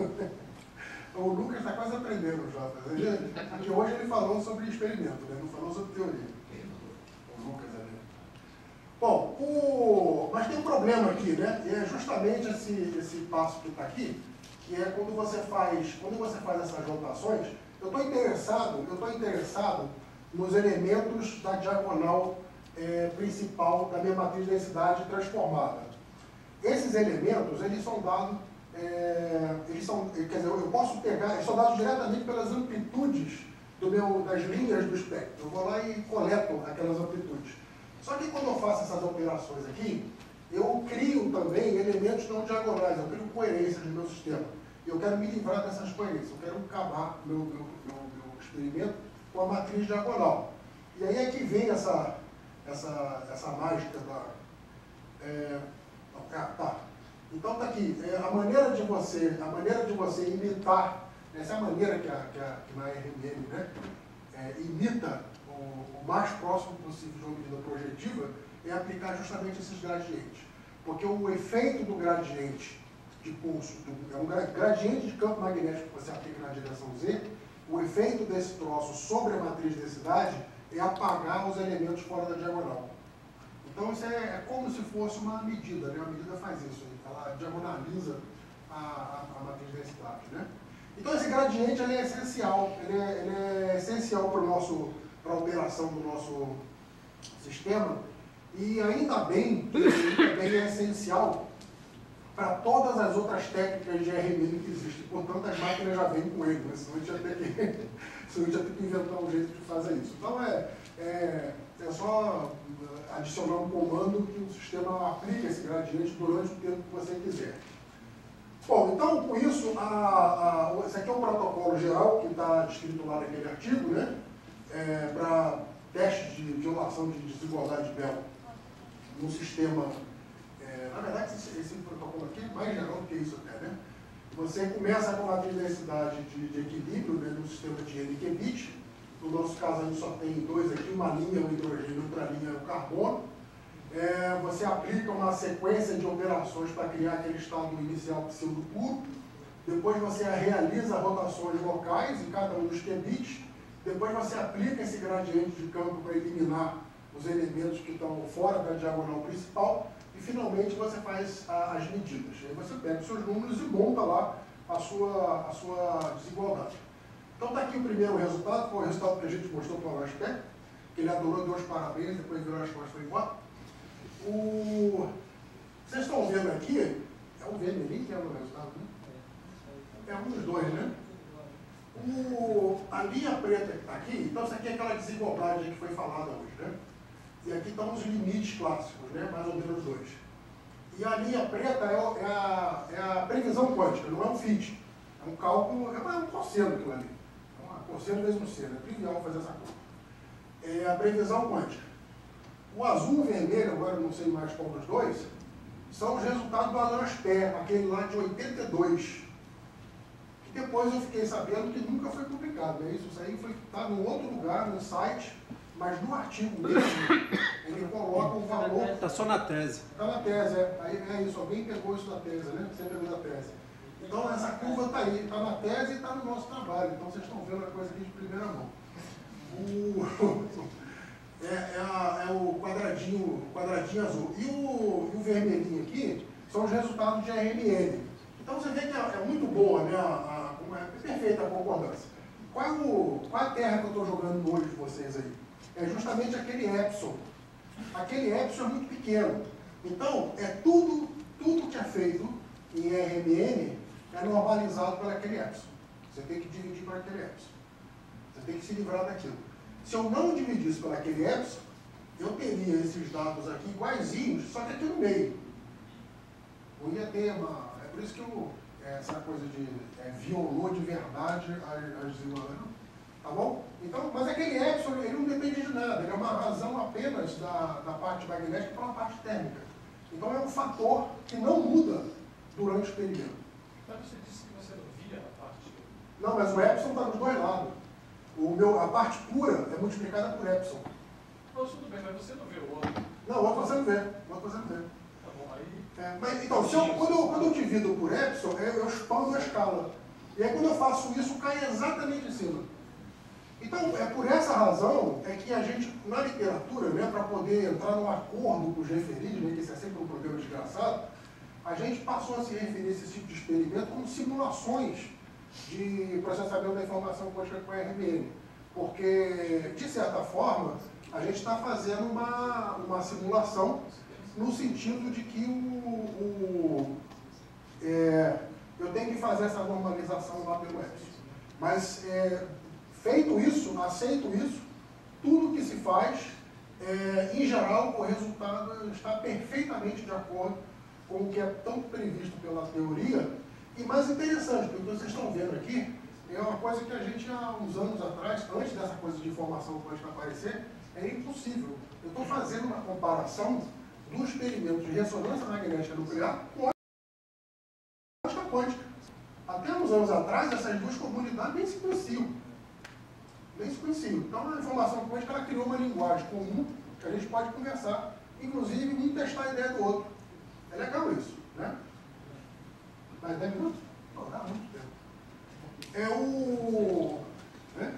O Lucas está quase aprendendo, Jota. Porque hoje ele falou sobre experimento, né? Não falou sobre teoria. O Lucas ali. Bom, o... mas tem um problema aqui, né? E é justamente esse, esse passo que está aqui, que é quando você faz, quando você faz essas rotações, eu estou interessado, eu estou interessado nos elementos da diagonal é, principal da minha matriz de densidade transformada. Esses elementos, eles são dados É, eles são, quer dizer, eu posso pegar, eles são dados diretamente pelas amplitudes do meu, das linhas do espectro. Eu vou lá e coleto aquelas amplitudes. Só que quando eu faço essas operações aqui, eu crio também elementos não diagonais, eu crio coerências no meu sistema. E eu quero me livrar dessas coerências, eu quero acabar meu, meu, meu, meu experimento com a matriz diagonal. E aí é que vem essa, essa, essa mágica da... É, ah, tá. Então está aqui, é, a maneira de você, a maneira de você imitar, essa é a maneira que a, que a, que a R M M, né, é, imita o, o mais próximo possível de uma medida projetiva, é aplicar justamente esses gradientes. porque o efeito do gradiente de pulso, do, é um gradiente de campo magnético que você aplica na direção Z, o efeito desse troço sobre a matriz de densidade é apagar os elementos fora da diagonal. Então isso é, é como se fosse uma medida, né? A medida faz isso, ela diagonaliza a, a, a matriz de densidade, né? Então esse gradiente ele é essencial, ele é, ele é essencial para o nosso, para a operação do nosso sistema, e ainda bem que ele também é essencial para todas as outras técnicas de R M N que existem. Portanto, as máquinas já vêm com ele, né? Senão a gente ia ter que, senão a gente ia ter que inventar um jeito de fazer isso. Então é, é, é só adicionar um comando que o sistema aplica esse gradiente durante o tempo que você quiser. Bom, então com isso, a, a, esse aqui é um protocolo geral que está descrito lá naquele artigo, né? É, para testes de violação de desigualdade de Bell no sistema. É, na verdade, esse, esse protocolo aqui é mais geral do que isso até, né? Você começa com a matriz de densidade de, de equilíbrio, né, no sistema de N-Qubit. No nosso caso, a gente só tem dois aqui, uma linha é o hidrogênio, outra linha é o carbono. É, você aplica uma sequência de operações para criar aquele estado inicial pseudo-puro. Depois você realiza rotações locais em cada um dos qubits. Depois você aplica esse gradiente de campo para eliminar os elementos que estão fora da diagonal principal. E finalmente você faz a, as medidas. Aí você pega os seus números e monta lá a sua, a sua desigualdade. Então está aqui o primeiro resultado, foi o resultado que a gente mostrou para o Aspect, que ele adorou, deu os parabéns, depois virou as costas e foi embora. O... Vocês estão vendo aqui, é o vermelhinho que é o resultado, né? É um dos dois, né? O... A linha preta que está aqui, então isso aqui é aquela desigualdade que foi falada hoje, né? E aqui estão os limites clássicos, né? Mais ou menos dois. E a linha preta é, o, é, a, é a previsão quântica, não é um fit. É um cálculo, é um cosseno aquilo ali. É uma cosseno vezes um seno, é trivial fazer essa conta. É a previsão quântica. O azul e o vermelho, agora eu não sei mais qual dos dois, são os resultados do Alain Aspect, aquele lá de oitenta e dois. Que depois eu fiquei sabendo que nunca foi publicado, né? Isso, isso aí foi tá em outro lugar, no site, mas no artigo mesmo, ele coloca o valor... Está só na tese. Está na tese, é. Aí, é isso, alguém pegou isso da tese, né? Você pegou da tese. Então essa curva está aí, está na tese e está no nosso trabalho. Então vocês estão vendo a coisa aqui de primeira mão. O... É, é, a, é o quadradinho, quadradinho azul. E o, e o vermelhinho aqui são os resultados de R M N. Então você vê que é, é muito boa, né? A, a, é perfeita a concordância. Qual é, o, qual é a terra que eu estou jogando no olho de vocês aí? É justamente aquele epsilon. Aquele epsilon é muito pequeno. Então, é tudo, tudo que é feito em R M N é normalizado por aquele epsilon. Você tem que dividir por aquele epsilon. Você tem que se livrar daquilo. Se eu não dividisse por aquele epsilon, eu teria esses dados aqui iguaizinhos, só que aqui no meio. Não ia ter uma... É por isso que eu, essa coisa de é, violou de verdade as, as desigualdades. Tá bom? Então, mas aquele epsilon, ele não depende de nada. Ele é uma razão apenas da, da parte magnética para a parte térmica. Então é um fator que não muda durante o experimento. Mas você disse que você não via a parte... Não, mas o epsilon está nos dois lados. O meu, a parte pura é multiplicada por epsilon. Não, tudo bem, mas você não vê o outro. Não, o outro você não vê. O outro você não vê. Tá bom, aí... É, mas, então, se eu, quando, eu, quando eu divido por epsilon, eu, eu expando a escala. E aí, quando eu faço isso, cai exatamente em cima. Então, é por essa razão é que a gente, na literatura, né, para poder entrar num acordo com os referidos, né, que esse é sempre um problema desgraçado, a gente passou a se referir a esse tipo de experimento como simulações de processamento da informação quântica com R M N. Porque, de certa forma, a gente está fazendo uma, uma simulação no sentido de que o, o, é, eu tenho que fazer essa normalização lá pelo epsilon. Mas, é, feito isso, aceito isso, tudo que se faz, é, em geral, o resultado está perfeitamente de acordo com o que é tão previsto pela teoria. E mais interessante, porque vocês estão vendo aqui, é uma coisa que a gente há uns anos atrás, antes dessa coisa de informação quântica aparecer, é impossível. Eu estou fazendo uma comparação do experimento de ressonância magnética nuclear com a quântica quântica. Até uns anos atrás, essas duas comunidades nem se conheciam. Nem se conheciam. Então, a informação quântica ela criou uma linguagem comum que a gente pode conversar, inclusive um testar a ideia do outro. É legal isso, né? Mais dez minutos? Não, dá muito tempo. É o... Né?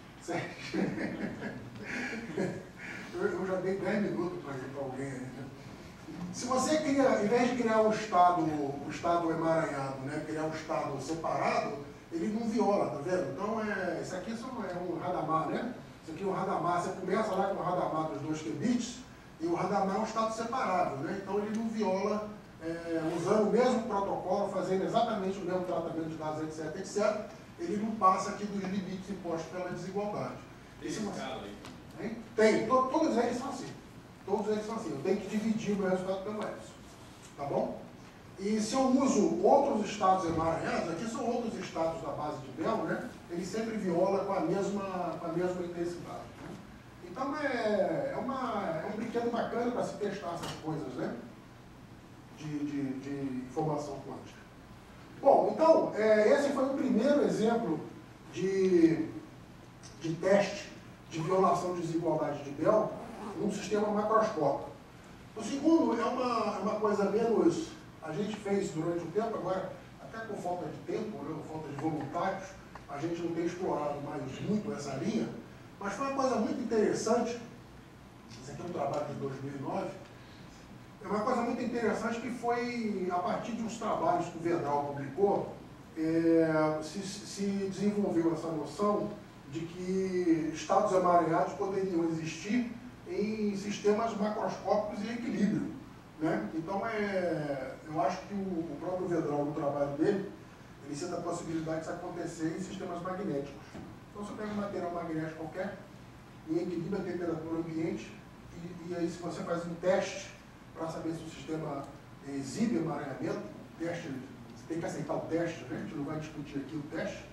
eu, eu já dei dez minutos para alguém. Né? Se você cria, em vez de criar um estado, um estado emaranhado, né, criar um estado separado, ele não viola, tá vendo? Então, é, isso aqui é um Hadamard, né? Isso aqui é um Hadamard, você começa lá com o Hadamard dos dois qubits, e o Hadamard é um estado separável, né? Então ele não viola, é, usando o mesmo protocolo, fazendo exatamente o mesmo tratamento de dados, etc, etcétera, ele não passa aqui dos limites impostos pela desigualdade. Tem escala aí? Hein? Tem, to, todos eles são assim. Todos eles são assim. Eu tenho que dividir o meu resultado pelo epsilon. Tá bom? E se eu uso outros estados emaranhados, aqui são outros estados da base de Bell, né? Ele sempre viola com a mesma, com a mesma intensidade. Né? Então é, é, uma, é um brinquedo bacana para se testar essas coisas, né? De, de, de informação quântica. Bom, então, é, esse foi o primeiro exemplo de, de teste de violação de desigualdade de Bell num sistema macroscópico. O segundo é uma, uma coisa menos... A gente fez durante um tempo, agora, até por falta de tempo, né, por falta de voluntários, a gente não tem explorado mais muito essa linha, mas foi uma coisa muito interessante. Esse aqui é um trabalho de dois mil e nove. É uma coisa muito interessante que foi, a partir de uns trabalhos que o Vedral publicou, é, se, se desenvolveu essa noção de que estados emaranhados poderiam existir em sistemas macroscópicos em equilíbrio. Né? Então, é, eu acho que o, o próprio Vedral, no trabalho dele, ele cita a possibilidade disso acontecer em sistemas magnéticos. Então, você pega um material magnético qualquer, em equilíbrio a temperatura ambiente, e, e aí se você faz um teste para saber se o sistema exibe emaranhamento, teste, você tem que aceitar o teste, né? A gente não vai discutir aqui o teste.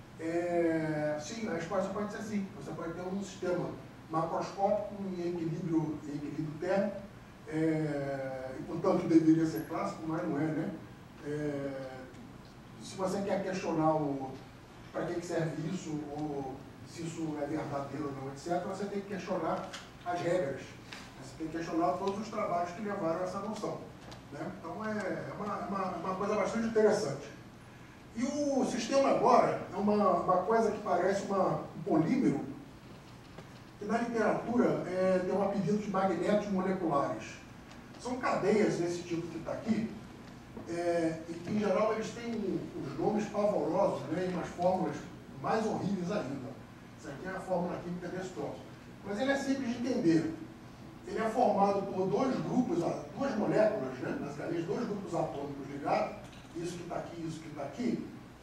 É, sim, a resposta pode ser sim. Você pode ter um sistema macroscópico em equilíbrio, em equilíbrio térmico, é, e portanto deveria ser clássico, mas não é, né? É, se você quer questionar o para que serve isso, ou se isso é verdadeiro ou não, etcétera, você tem que questionar as regras. Você tem que questionar todos os trabalhos que levaram a essa noção. Né? Então é uma, uma, uma coisa bastante interessante. E o sistema agora é uma, uma coisa que parece uma, um polímero, que na literatura é, tem um apelido de magnetos moleculares. São cadeias desse tipo que está aqui, é, e que em geral eles têm um, os nomes pavorosos, né, e umas fórmulas mais horríveis ainda. Isso aqui é a fórmula química desse troço. Mas ele é simples de entender. Ele é formado por dois grupos, duas moléculas, né, basicamente dois grupos atômicos ligados, isso que está aqui, isso que está aqui.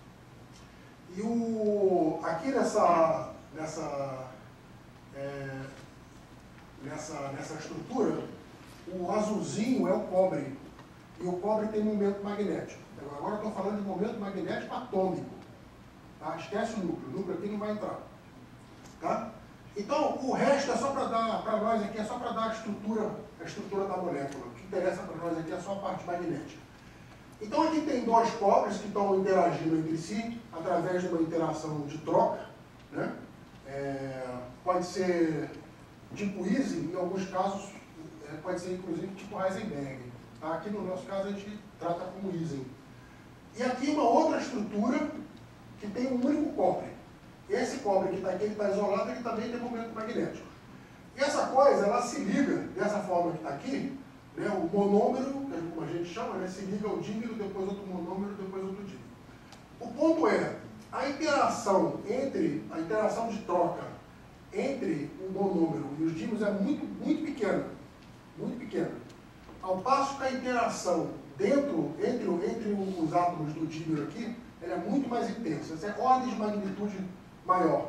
E o, aqui nessa, nessa, é, nessa, nessa estrutura, o azulzinho é o cobre. E o cobre tem momento magnético. Agora eu estou falando de momento magnético atômico. Tá? Esquece o núcleo. O núcleo aqui não vai entrar. Tá? Então, o resto é só para dar, para nós aqui, é só para dar a estrutura, a estrutura da molécula. O que interessa para nós aqui é só a parte magnética. Então, aqui tem dois cobres que estão interagindo entre si, através de uma interação de troca. Né? É, pode ser tipo Ising, em alguns casos, é, pode ser inclusive tipo Heisenberg. Tá? Aqui no nosso caso, a gente trata como Ising. E aqui uma outra estrutura que tem um único cobre. Esse cobre que está aqui, ele está isolado, ele também tem momento magnético. E essa coisa, ela se liga dessa forma que está aqui, né, o monômero, como a gente chama, né, se liga ao dímero, depois outro monômero, depois outro dímero. O ponto é, a interação entre, a interação de troca entre o monômero e os dímeros é muito, muito pequena. Muito pequena. Ao passo que a interação dentro, entre, entre os átomos do dímero aqui, ela é muito mais intensa. Essa é ordem de magnitude maior.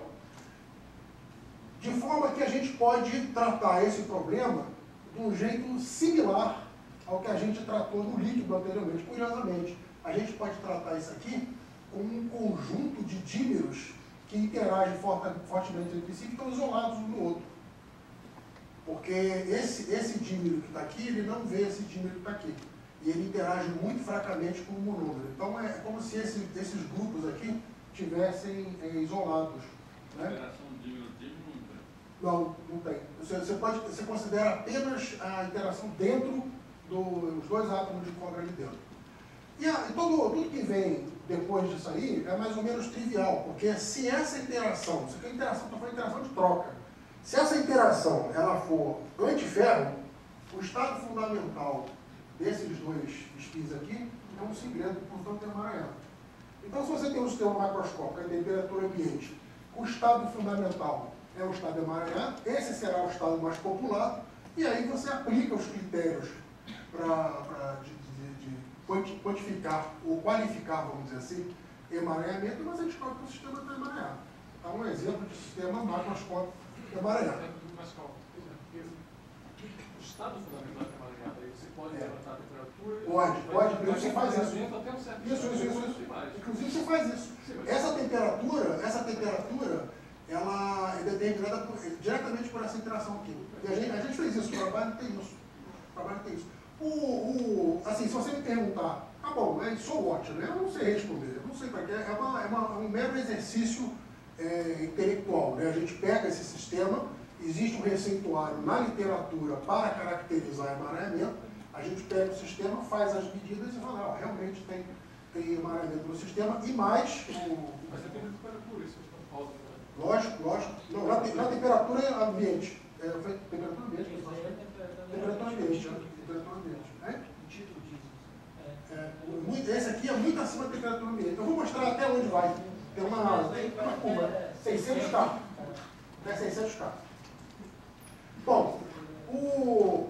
De forma que a gente pode tratar esse problema de um jeito similar ao que a gente tratou no líquido anteriormente. Curiosamente, a gente pode tratar isso aqui como um conjunto de dímeros que interagem fortemente entre si e estão isolados um do outro. Porque esse, esse dímero que está aqui, ele não vê esse dímero que está aqui. E ele interage muito fracamente com o monômero. Então é como se esse, esses grupos aqui tivessem é, isolados. Né? Interação dímero-dímero não tem? Não, não tem. Você, você, pode, você considera apenas a interação dentro do, os dois átomos de cobre ali dentro. E, a, e todo, tudo que vem depois disso aí é mais ou menos trivial, porque se essa interação, isso aqui é interação, estou falando de interação de troca, se essa interação ela for antiferro, o estado fundamental desses dois spins aqui é um segredo, portanto é emaranhado. Então, se você tem um sistema macroscópico em temperatura ambiente, o estado fundamental é o estado emaranhado, esse será o estado mais populado, e aí você aplica os critérios para de, de, de quantificar ou qualificar, vamos dizer assim, emaranhamento, mas a gente descobre que o sistema está emaranhado. Então, um exemplo de sistema macroscópico emaranhado. Mas calma, o estado fundamental é emaranhado, aí você pode É. levantar a temperatura. Pode, pode, inclusive você faz isso. Até um certo Isso, isso, isso, isso. Inclusive você faz isso. Essa temperatura, essa temperatura, ela é determinada por, é, diretamente por essa interação química. E a gente, a gente fez isso, o trabalho tem isso. O trabalho tem isso. O, o, assim, se você me perguntar, ah bom, mas sou ótimo, né? Eu não sei responder, eu não sei para quê, é, uma, é, uma, é um mero exercício é, intelectual, né? A gente pega esse sistema, existe um receituário na literatura para caracterizar emaranhamento, a gente pega o sistema, faz as medidas e fala, ah, realmente tem, tem emaranhamento no sistema, e mais... O, Mas depende da temperatura, isso é falta. lógico, lógico. Não, na, na temperatura ambiente. É, foi temperatura ambiente, pessoal. Temperatura ambiente. Temperatura ambiente. Né? O título diz. É, muito, esse aqui é muito acima da temperatura ambiente. Eu vou mostrar até onde vai. Tem uma, tem uma curva. seiscentos K. Até seiscentos K. Bom, o,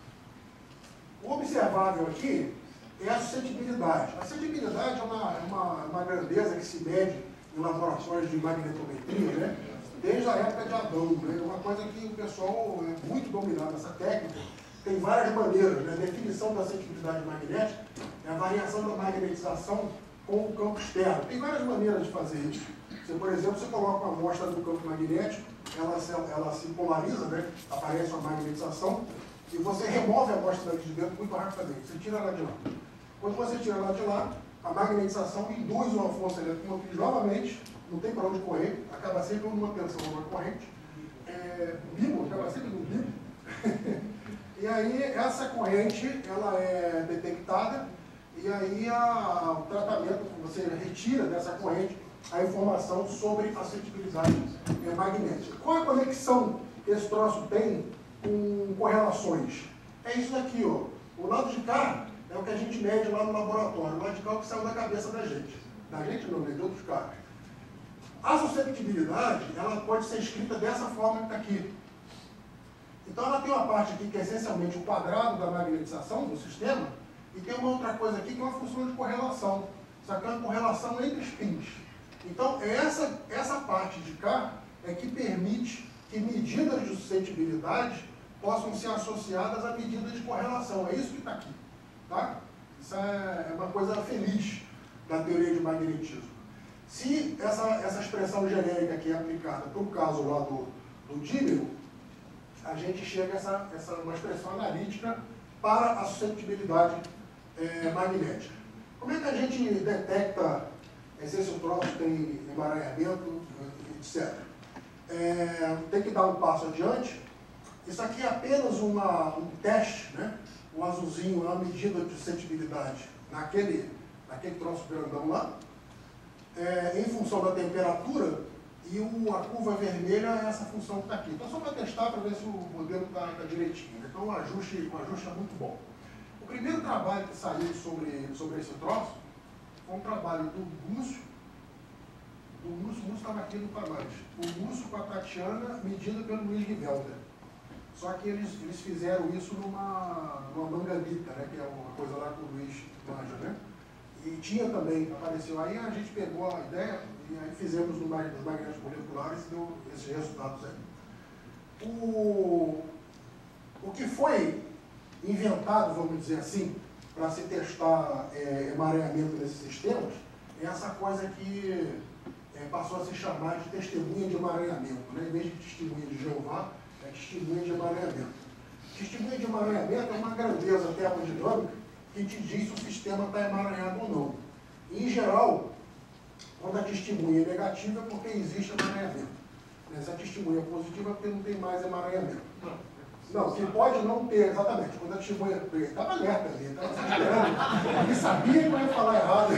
o observável aqui é a suscetibilidade. A suscetibilidade é uma, é uma, uma grandeza que se mede em laboratórios de magnetometria, né? Desde a época de Adão, né? Uma coisa que o pessoal é muito dominado nessa técnica. Tem várias maneiras, né? A definição da suscetibilidade magnética é a variação da magnetização com o campo externo. Tem várias maneiras de fazer isso. Você, por exemplo, você coloca uma amostra do campo magnético, ela se, ela se polariza, né? Aparece uma magnetização, e você remove a amostra daqui de dentro muito rapidamente. Você tira ela de lá. Quando você tira ela de lá, a magnetização induz uma força eletromotriz novamente, não tem para onde correr, acaba sempre numa tensão numa corrente. É, bibo, acaba sempre no bibo. E aí essa corrente ela é detectada e aí a, o tratamento, você retira dessa corrente a informação sobre a suscetibilidade é, magnética. Qual a conexão que esse troço tem com correlações? É isso daqui, ó. O lado de cá é o que a gente mede lá no laboratório, o lado de cá é o que saiu da cabeça da gente. Da gente não, né? De outros caras. A suscetibilidade, ela pode ser escrita dessa forma que está aqui. Então ela tem uma parte aqui que é essencialmente o quadrado da magnetização do sistema, e tem uma outra coisa aqui que é uma função de correlação. Isso aqui é uma correlação entre spins. Então essa, essa parte de cá é que permite que medidas de suscetibilidade possam ser associadas a medidas de correlação. É isso que está aqui. Tá? Isso é uma coisa feliz da teoria de magnetismo. Se essa, essa expressão genérica aqui é aplicada para o caso lá do, do dímero, a gente chega a essa, essa, uma expressão analítica para a suscetibilidade é, magnética. Como é que a gente detecta se esse troço tem emaranhamento, etcétera? É, tem que dar um passo adiante. Isso aqui é apenas uma, um teste, né? O azulzinho é uma medida de suscetibilidade naquele, naquele troço grandão lá, é, em função da temperatura, e o, a curva vermelha é essa função que está aqui. Então, só para testar, para ver se o modelo está tá direitinho. Então, o ajuste, o ajuste é muito bom. O primeiro trabalho que saiu sobre, sobre esse troço foi um trabalho do Múcio, do Múcio, o Múcio estava aqui no Panamá, o Múcio com a Tatiana, medida pelo Luiz Givelder. Só que eles, eles fizeram isso numa, numa manganita, né, que é uma coisa lá que o Luiz manja, né? E tinha também, apareceu aí, a gente pegou a ideia e aí fizemos no, nos magnéticos moleculares e deu esses resultados aí. O, o que foi inventado, vamos dizer assim, para se testar é, emaranhamento nesses sistemas, é essa coisa que é, passou a se chamar de testemunha de emaranhamento, né? Em vez de testemunha de Jeová, é testemunha de emaranhamento. Testemunha de emaranhamento é uma grandeza termodinâmica que te diz se o sistema está emaranhado ou não. E, em geral, quando a testemunha é negativa é porque existe emaranhamento. Se a testemunha é positiva é porque não tem mais emaranhamento. Não, Não, que pode não ter, exatamente. Quando a testemunha estava alerta ali, estava esperando. Ele sabia que eu ia falar errado.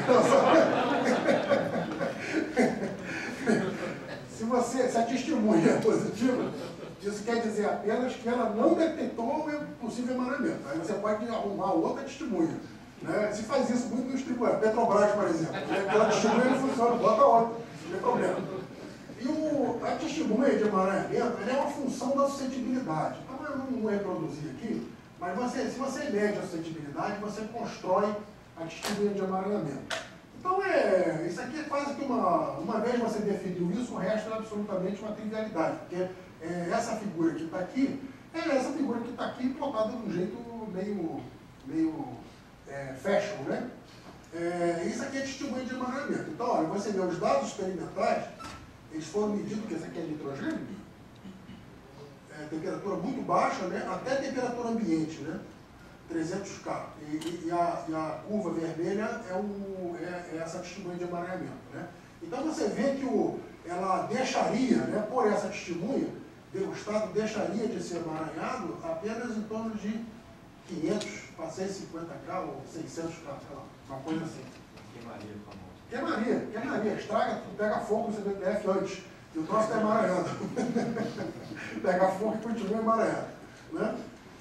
Se, você, se a testemunha é positiva, isso quer dizer apenas que ela não detectou o possível emaranhamento. Aí você pode arrumar outra testemunha. Né? Se faz isso muito nos tribunais. Petrobras, por exemplo. Aquela testemunha não funciona, bota outra, não tem problema. E o, a testemunha de emaranhamento é uma função da suscetibilidade. Então eu não vou reproduzir aqui, mas você, se você mede a suscetibilidade, você constrói a testemunha de emaranhamento. Então é, isso aqui é quase que uma, uma vez você definiu isso, o resto é absolutamente uma trivialidade, porque é, essa figura que está aqui, é essa figura que está aqui botada de um jeito meio, meio é, fashion, né? É, isso aqui é testemunha de emaranhamento. Então, olha, você vê os dados experimentais, eles foram medidos, porque esse aqui é nitrogênio, é, temperatura muito baixa, né? Até temperatura ambiente, né? trezentos K. E, e, e, a, e a curva vermelha é, o, é, é essa testemunha de emaranhamento, né? Então você vê que o, ela deixaria, né, por essa testemunha, o Estado deixaria de ser emaranhado apenas em torno de quinhentos para seiscentos e cinquenta K ou seiscentos K, sei lá, uma coisa assim. Queimaria, famoso. Queimaria, queimaria, estraga, pega fogo no C B T F antes, e o troço está emaranhado. Pega fogo e continua emaranhado, né?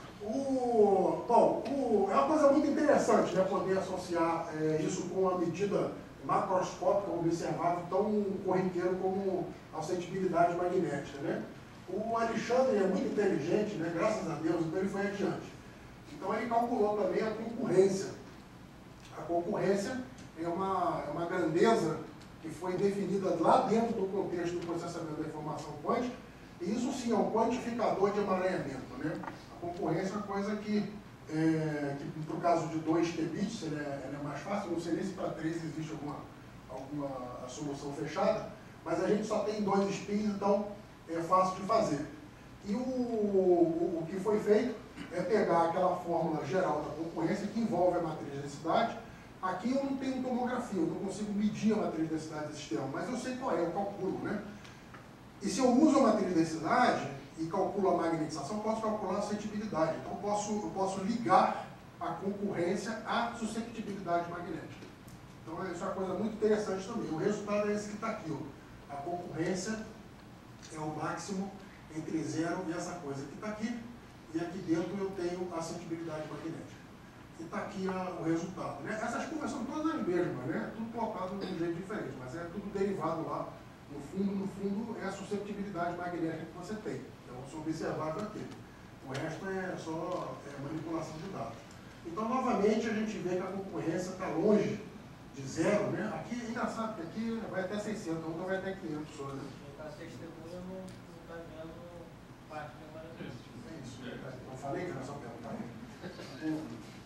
O, bom, o, é uma coisa muito interessante, né, poder associar é, isso com uma medida macroscópica, observável, tão corriqueiro como a suscetibilidade magnética, né? O Alexandre é muito inteligente, né, graças a Deus, então ele foi adiante. Então ele calculou também a concorrência. A concorrência é uma, é uma grandeza que foi definida lá dentro do contexto do processamento da informação quântica, e isso sim é um quantificador de emaranhamento, né? A concorrência é uma coisa que, é, que para o caso de dois qubits, ela é, ela é mais fácil, não sei nem se para três existe alguma, alguma solução fechada, mas a gente só tem dois spins, então é fácil de fazer. E o, o, o que foi feito é pegar aquela fórmula geral da concorrência que envolve a matriz de densidade. Aqui eu não tenho tomografia, eu não consigo medir a matriz de densidade do sistema, mas eu sei qual é, eu calculo, né? E se eu uso a matriz de densidade e calculo a magnetização, eu posso calcular a suscetibilidade. Então eu posso, eu posso ligar a concorrência à suscetibilidade magnética. Então isso é uma coisa muito interessante também. O resultado é esse que está aqui, ó. A concorrência é o máximo entre zero e essa coisa que está aqui, e aqui dentro eu tenho a suscetibilidade magnética. E está aqui a, o resultado, né? Essas curvas são todas as mesmas, né? Tudo plotado de um jeito diferente, mas é tudo derivado lá. No fundo, no fundo, é a suscetibilidade magnética que você tem. Então, isso é observável aqui. O resto é só é, manipulação de dados. Então, novamente, a gente vê que a concorrência está longe de zero, né? Aqui é engraçado, porque aqui vai até seiscentos, outra vai até quinhentos só, né? A testemunha não está vendo parte do emaranhamento. É isso. Eu falei que era só perguntar aí.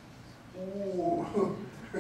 O...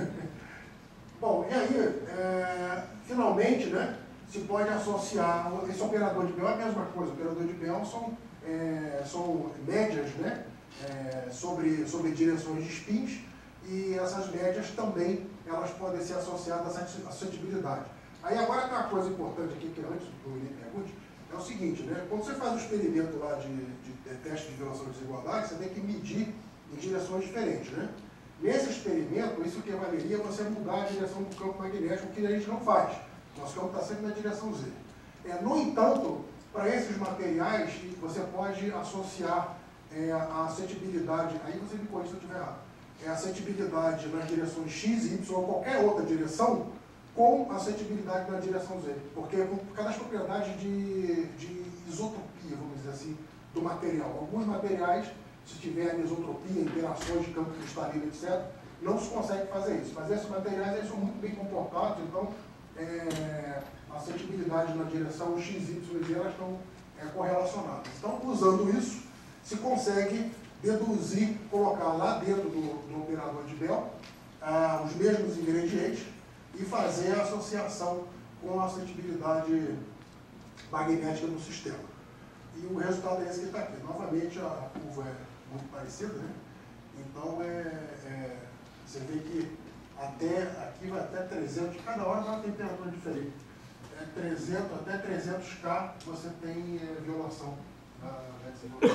Bom, e aí, é, finalmente, né, se pode associar, esse operador de Bell é a mesma coisa, o operador de Bell são, é, são médias, né, é, sobre, sobre direções de spins, e essas médias também, elas podem ser associadas à suscetibilidade. Aí agora tem uma coisa importante aqui, que antes do William pergunte, é o seguinte, né, quando você faz o experimento lá de, de, de teste de violação de desigualdade, você tem que medir em direções diferentes, né? Nesse experimento, isso que valeria você mudar a direção do campo magnético, que a gente não faz. Nosso campo está sempre na direção Z. É, no entanto, para esses materiais, você pode associar é, a suscetibilidade, aí você me corrige se eu estiver errado, é a suscetibilidade nas direções X, Y ou qualquer outra direção, com a suscetibilidade na direção Z. Porque por causa das propriedades de, de isotropia, vamos dizer assim, do material. Alguns materiais, se tiver anisotropia, interações de campo cristalino, etcétera, não se consegue fazer isso. Mas esses materiais eles são muito bem comportados, então é, a suscetibilidade na direção X, Y e Z elas estão é, correlacionadas. Então, usando isso, se consegue deduzir, colocar lá dentro do, do operador de Bell ah, os mesmos ingredientes e fazer a associação com a suscetibilidade magnética do sistema. E o resultado é esse que está aqui. Novamente, a curva é muito parecida, né? Então, é, é, você vê que até, aqui vai até trezentos, cada hora vai uma temperatura diferente. É trezentos, até trezentos K você tem é, violação da, da desenvolvimento.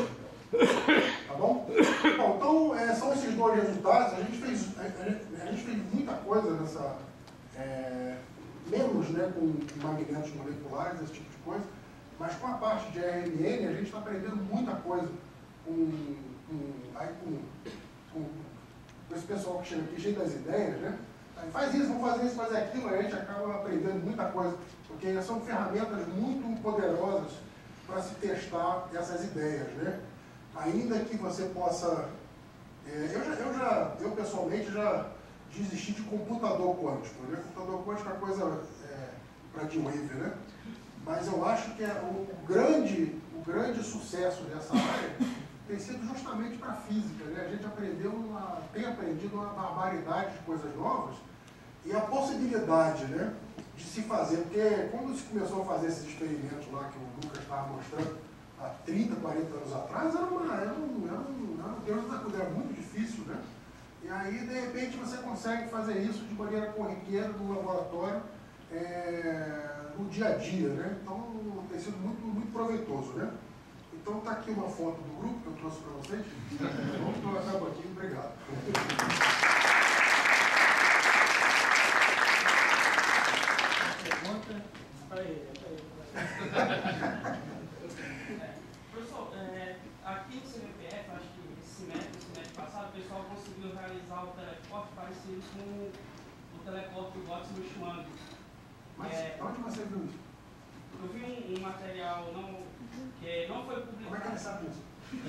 Tá bom? Bom, então, é, são esses dois resultados. A gente fez, a, a, a gente fez muita coisa nessa... É, menos, né, com magnetos moleculares, esse tipo de coisa, mas com a parte de R M N a gente está aprendendo muita coisa com, com, aí com, com, com esse pessoal que chega aqui cheio das ideias, né? Aí faz isso, vamos fazer isso, fazer aquilo, a gente acaba aprendendo muita coisa, porque são ferramentas muito poderosas para se testar essas ideias, né? Ainda que você possa... É, eu, já, eu, já, eu pessoalmente já desisti de computador quântico, né? Computador quântico é uma coisa é, para D-Wave, né? Mas eu acho que é o, o, grande, o grande sucesso dessa área tem sido justamente para a física, né? A gente aprendeu uma, tem aprendido uma barbaridade de coisas novas e a possibilidade, né, de se fazer, porque quando se começou a fazer esses experimentos lá que o Lucas estava mostrando há trinta, quarenta anos atrás, era uma, era um, era um, era um Deus da coisa, era muito difícil, né? E aí, de repente, você consegue fazer isso de maneira corriqueira no laboratório, é, no dia a dia, né? Então, tem sido muito, muito proveitoso, né? Então, está aqui uma foto do grupo que eu trouxe para vocês. Então, eu acabo aqui. Obrigado. Pergunta para ele. Professor, é, aqui no C V P F, acho que esse semestre, esse semestre passado, o pessoal conseguiu realizar o teleporte parecido com o teleporte do Gottesman Schwang. Mas, É, onde você viu isso? eu vi um, um material não, que não foi publicado. Como é que ele sabe isso?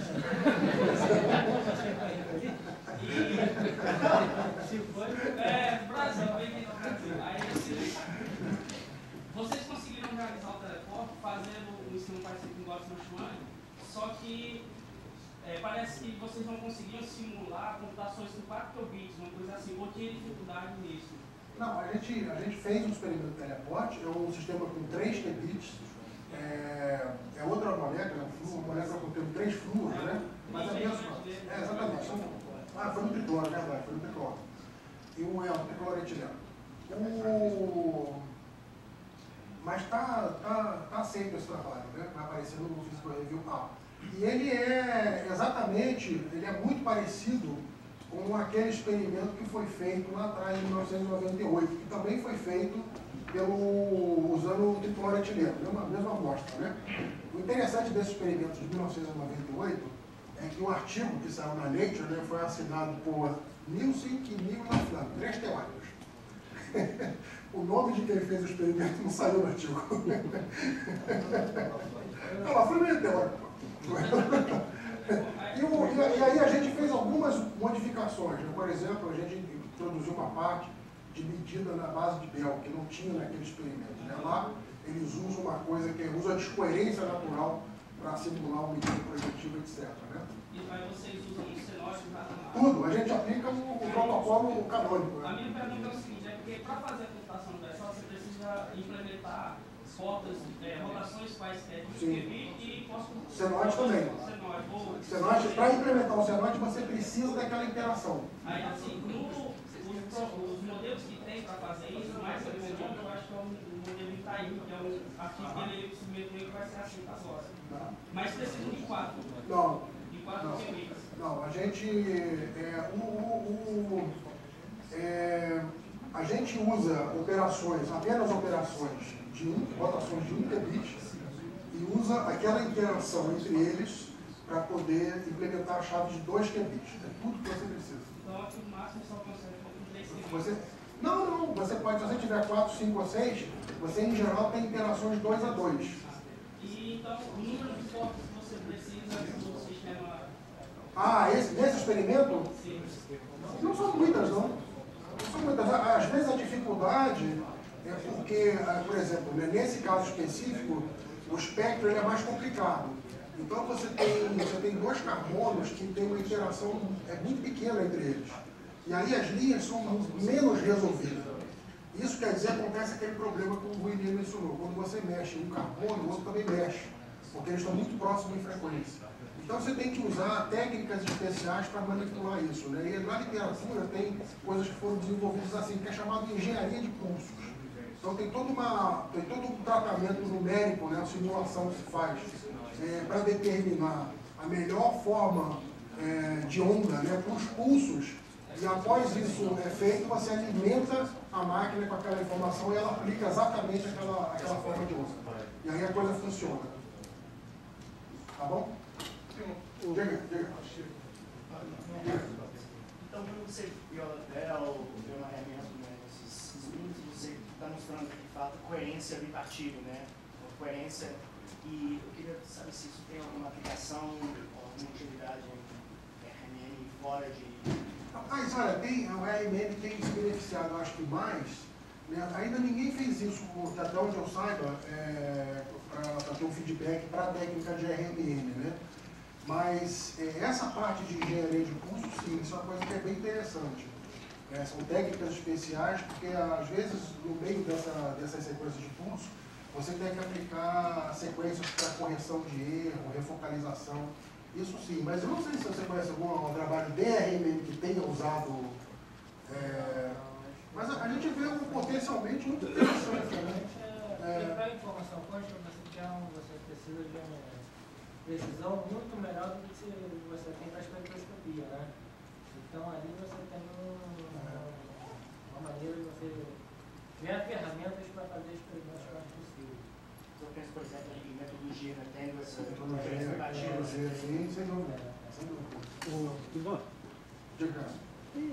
E, é, Brasil, bem-vindo ao Brasil. Aí, assim, vocês conseguiram realizar o teleporte, fazendo o ensino parecido com o Gottesman Schwang, só que é, parece que vocês não conseguiam simular computações com quatro bits, uma coisa assim, ou tinha dificuldade nisso? Não, a gente, a gente fez um experimento de teleporte, é um sistema com três qubits, é, é outra molécula, um fluo, uma molécula com três fluos, né? Mas a mesma. É, exatamente. São, ah, foi no tricloro, é verdade, foi no tricloro. E um é o tricloroetileno. O... Mas está tá, tá aceito esse trabalho, né? Vai aparecer no Physical Review A. E ele é exatamente, ele é muito parecido com aquele experimento que foi feito lá atrás, em mil novecentos e noventa e oito, que também foi feito pelo, usando o tricloroetileno, mesma, mesma amostra, né? O interessante desse experimento de mil novecentos e noventa e oito é que o artigo que saiu na Nature, né, foi assinado por Nielsen e Neil Laflamme, três teóricos. O nome de quem fez o experimento não saiu no artigo. Não, lá foi meio teórico. E, o, e, e aí a gente fez algumas modificações, né? Por exemplo, a gente introduziu uma parte de medida na base de Bell, que não tinha naquele experimento, né? Lá eles usam uma coisa que é usa a descoerência natural para simular uma medida projetiva, etcétera. Né? E aí vocês usam o cenótipo racional? Tudo, a gente aplica o, o protocolo canônico. A Né? minha pergunta é o seguinte, é porque para fazer a computação universal você precisa implementar rotas, é, rotações quaisquer de qubit e posso... Senoide também. Senoide, para implementar o Senoide você precisa daquela interação. Aí assim, no, os, os modelos que tem para fazer isso, mais econômico, eu acho que é o, o modelo Itaim, que é um artigo que ele submeteu que vai ser assim agora. Tá? Mas precisa de quatro. Não. De quatro qubits. Não, a gente, é, o, o, o, é, a gente usa operações, apenas operações de um, rotações de um qubit e usa aquela interação entre eles para poder implementar a chave de dois qubits. É tudo que você precisa. Então aqui no máximo só consegue com três qubits. Você, não, não, você pode, se você tiver quatro, cinco ou seis, você em geral tem interações dois a dois. E então o número de portas que você precisa do sistema... Ah, esse, nesse experimento? Sim. Não são muitas, não. Não são muitas. Às vezes a dificuldade é porque, por exemplo, nesse caso específico, o espectro ele é mais complicado. Então você tem, você tem dois carbonos que tem uma interação é muito pequena entre eles. E aí as linhas são menos resolvidas. Isso quer dizer que acontece aquele problema que o William mencionou. Quando você mexe um carbono, o outro também mexe. Porque eles estão muito próximos em frequência. Então você tem que usar técnicas especiais para manipular isso. Né? E na literatura tem coisas que foram desenvolvidas assim, que é chamado de engenharia de pulsos. Então tem, toda uma, tem todo um tratamento numérico, né? A simulação que se faz é, para determinar a melhor forma é, de onda, né, para os pulsos, e após isso é feito, você alimenta a máquina com aquela informação e ela aplica exatamente aquela, aquela forma de onda. E aí a coisa funciona. Tá bom? Diga, diga. Então, quando você viu a Bell, viu o alinhamento, né, esses minutos, você está mostrando de fato coerência bipartido, né? Uma coerência. E eu queria saber se isso tem alguma aplicação, alguma utilidade em R M N fora de. Mas olha, tem, o R M N tem se beneficiado, acho que mais. Né? Ainda ninguém fez isso, até onde eu saiba, é, para ter um feedback para a técnica de R M N, né? Mas é, essa parte de engenharia de pulso, sim, isso é uma coisa que é bem interessante. É, são técnicas especiais, porque às vezes, no meio dessa, dessas sequências de pulso, você tem que aplicar sequências para correção de erro, refocalização. Isso sim, mas eu não sei se você conhece algum trabalho de R M N que tenha usado. É, mas a, a gente vê um potencialmente muito interessante. Né? É, para informação quântica, você, quer um, você precisa de uma precisão muito melhor do que você tem para a espectroscopia, né? Então ali você tem um, uma maneira de você criar ferramentas para fazer experimentos mais possíveis. Eu penso, por exemplo, em metodologia, né? Tendo essa Metodologia, metodologia, sim, sem dúvida. Sem dúvida. Ivan, Diga. e,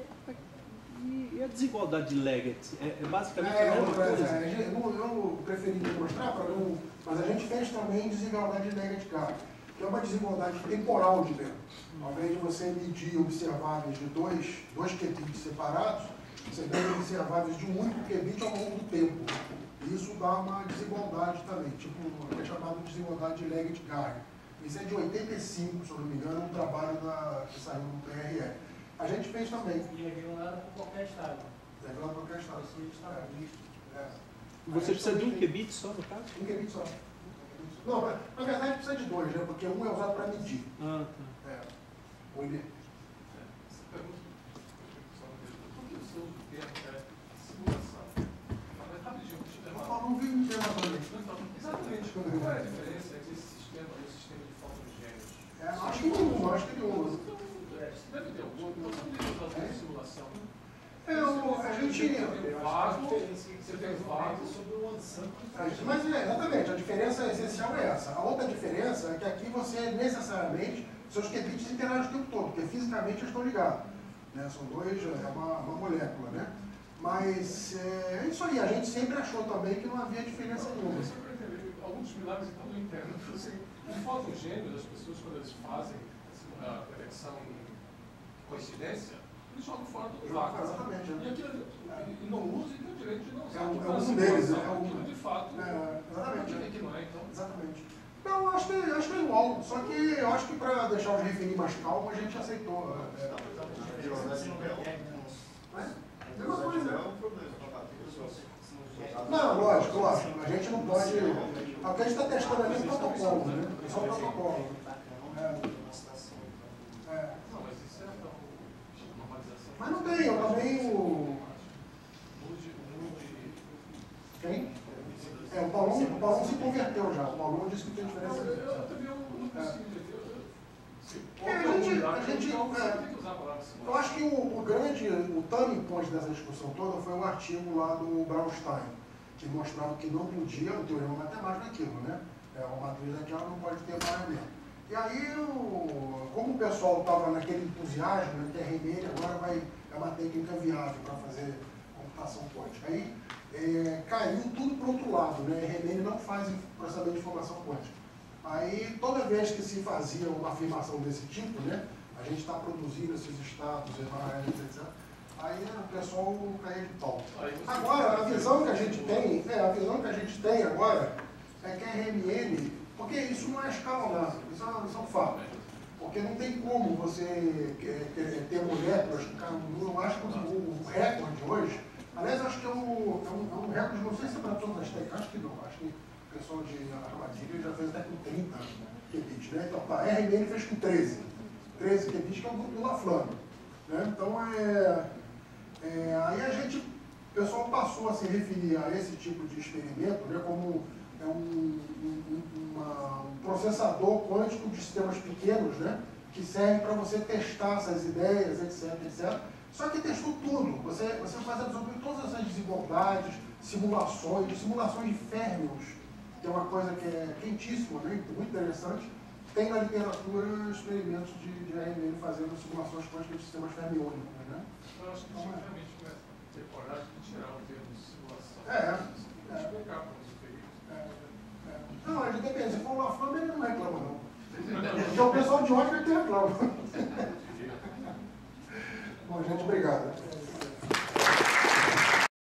e a desigualdade de Leggett? É, é basicamente É, a mesma eu, coisa? é, eu, eu preferi não mostrar, para não, mas a gente fez também desigualdade de Leggett-Carr, que é uma desigualdade temporal de tempo. Ao invés de você medir observáveis de dois, dois qubits separados, você tem observáveis de um único qubit ao longo do tempo. Isso dá uma desigualdade também, tipo, é chamado de desigualdade de Leggett-Carr. Isso é de oitenta e cinco, se eu não me engano, um trabalho da, que saiu no P R E. A gente fez também. E é regulado por qualquer estado. É regulado por qualquer estado. Você está É. É. Você precisa de um qubit só, no caso? Um qubit só. Não, mas, na verdade precisa de dois, né? Porque um é usado para medir. Ah, tá. É. O I B. Essa pergunta, só uma vez, por que o seu uso do termo é simulação? Mas rapidinho, deixa eu Eu perguntar. não vi muito tema também. Exatamente. Qual é a diferença entre esse sistema e o sistema de fóton gêmeos? É, acho que nenhum, acho que nenhum. Deve ter algum. Então, você não tem usado de simulação. É, o, a gente. Você tem vácuo, você tem vácuo. sobre o OneSample. Mas é, exatamente, a diferença essencial é essa. A outra diferença é que aqui você necessariamente, seus qubits interagem o tempo todo, porque fisicamente eles estão ligados. Né? São dois, é uma, uma molécula, né? Mas é, é isso aí, a gente sempre achou também que não havia diferença nenhuma. Você vai entender, alguns dos milagres então eu entendo. Assim, os fóton gêmeos, as pessoas quando eles fazem a detecção em coincidência, eles jogam fora do vácuo. Exatamente. E aquilo, e não usa e tem o direito de não usar. É um- Porque é um a deles, simulação, é um- aquilo de fato, É, exatamente. não que não é, então. Exatamente. Não, acho que, acho que é igual, só que eu acho que para deixar os referir mais calmos, a gente aceitou. É, Você não quer mas, mesma coisa. É um problema, Não, lógico, lógico. A gente não pode. O que a gente está testando ali é um protocolo, né? É só um protocolo. É, é. Não, mas isso é então, normalização. Mas não tem, eu também o. Mude, mude. Quem? É, o Paulão, o Paulão se converteu já. O Paulão disse que tem Não, diferença. eu, eu também não não consigo. Se É, a gente- a gente- então, você é. tem que usar a palavra simulação. Eu acho que o, o grande, o turning point dessa discussão toda foi o artigo lá do Braunstein, que mostrava que não podia, o teorema matemático é aquilo, né? É uma matriz daquela não pode ter barramento. E aí, o, como o pessoal estava naquele entusiasmo, né, que a R M N agora vai, é uma técnica viável para fazer computação quântica. Aí é, caiu tudo para o outro lado, né? A R M N não faz processamento de informação quântica. Aí, toda vez que se fazia uma afirmação desse tipo, né? A gente está produzindo esses estados, etcétera. Aí né, o pessoal caía de pau. Agora, a visão que a gente tem, é, a visão que a gente tem agora é que a R M N, porque isso não é escalonado, isso é, isso é um fato. Porque não tem como você é, ter, ter moléculas, eu acho que o, o recorde hoje, aliás, acho que é um, é um, é um recorde, não sei se é para todas as técnicas, acho que não, acho que o pessoal de armadilha já fez até com trinta qubits, né? Então, tá, a R M N fez com treze. treze qubits, que é o grupo do Laflamme. Né? Então, é, é, aí a gente, o pessoal passou a se referir a esse tipo de experimento, né, como é um, um, uma, um processador quântico de sistemas pequenos, né? Que serve para você testar essas ideias, etc, etcétera. Só que testou tudo. Você, você faz absorver todas essas desigualdades, simulações, simulações de férmions, que é uma coisa que é quentíssima, né? Muito interessante. Tem na literatura experimentos de, de R M N fazendo simulações quânticas de sistemas fermiônicos, né? Eu acho que a gente realmente começa a ter coragem de tirar o termo de simulação. É. é. Explicar para os peritos. É, é. Não, mas depende. Se for uma fama, ele não reclama, não. Porque o pessoal de ótica que reclama. Bom, gente, obrigado.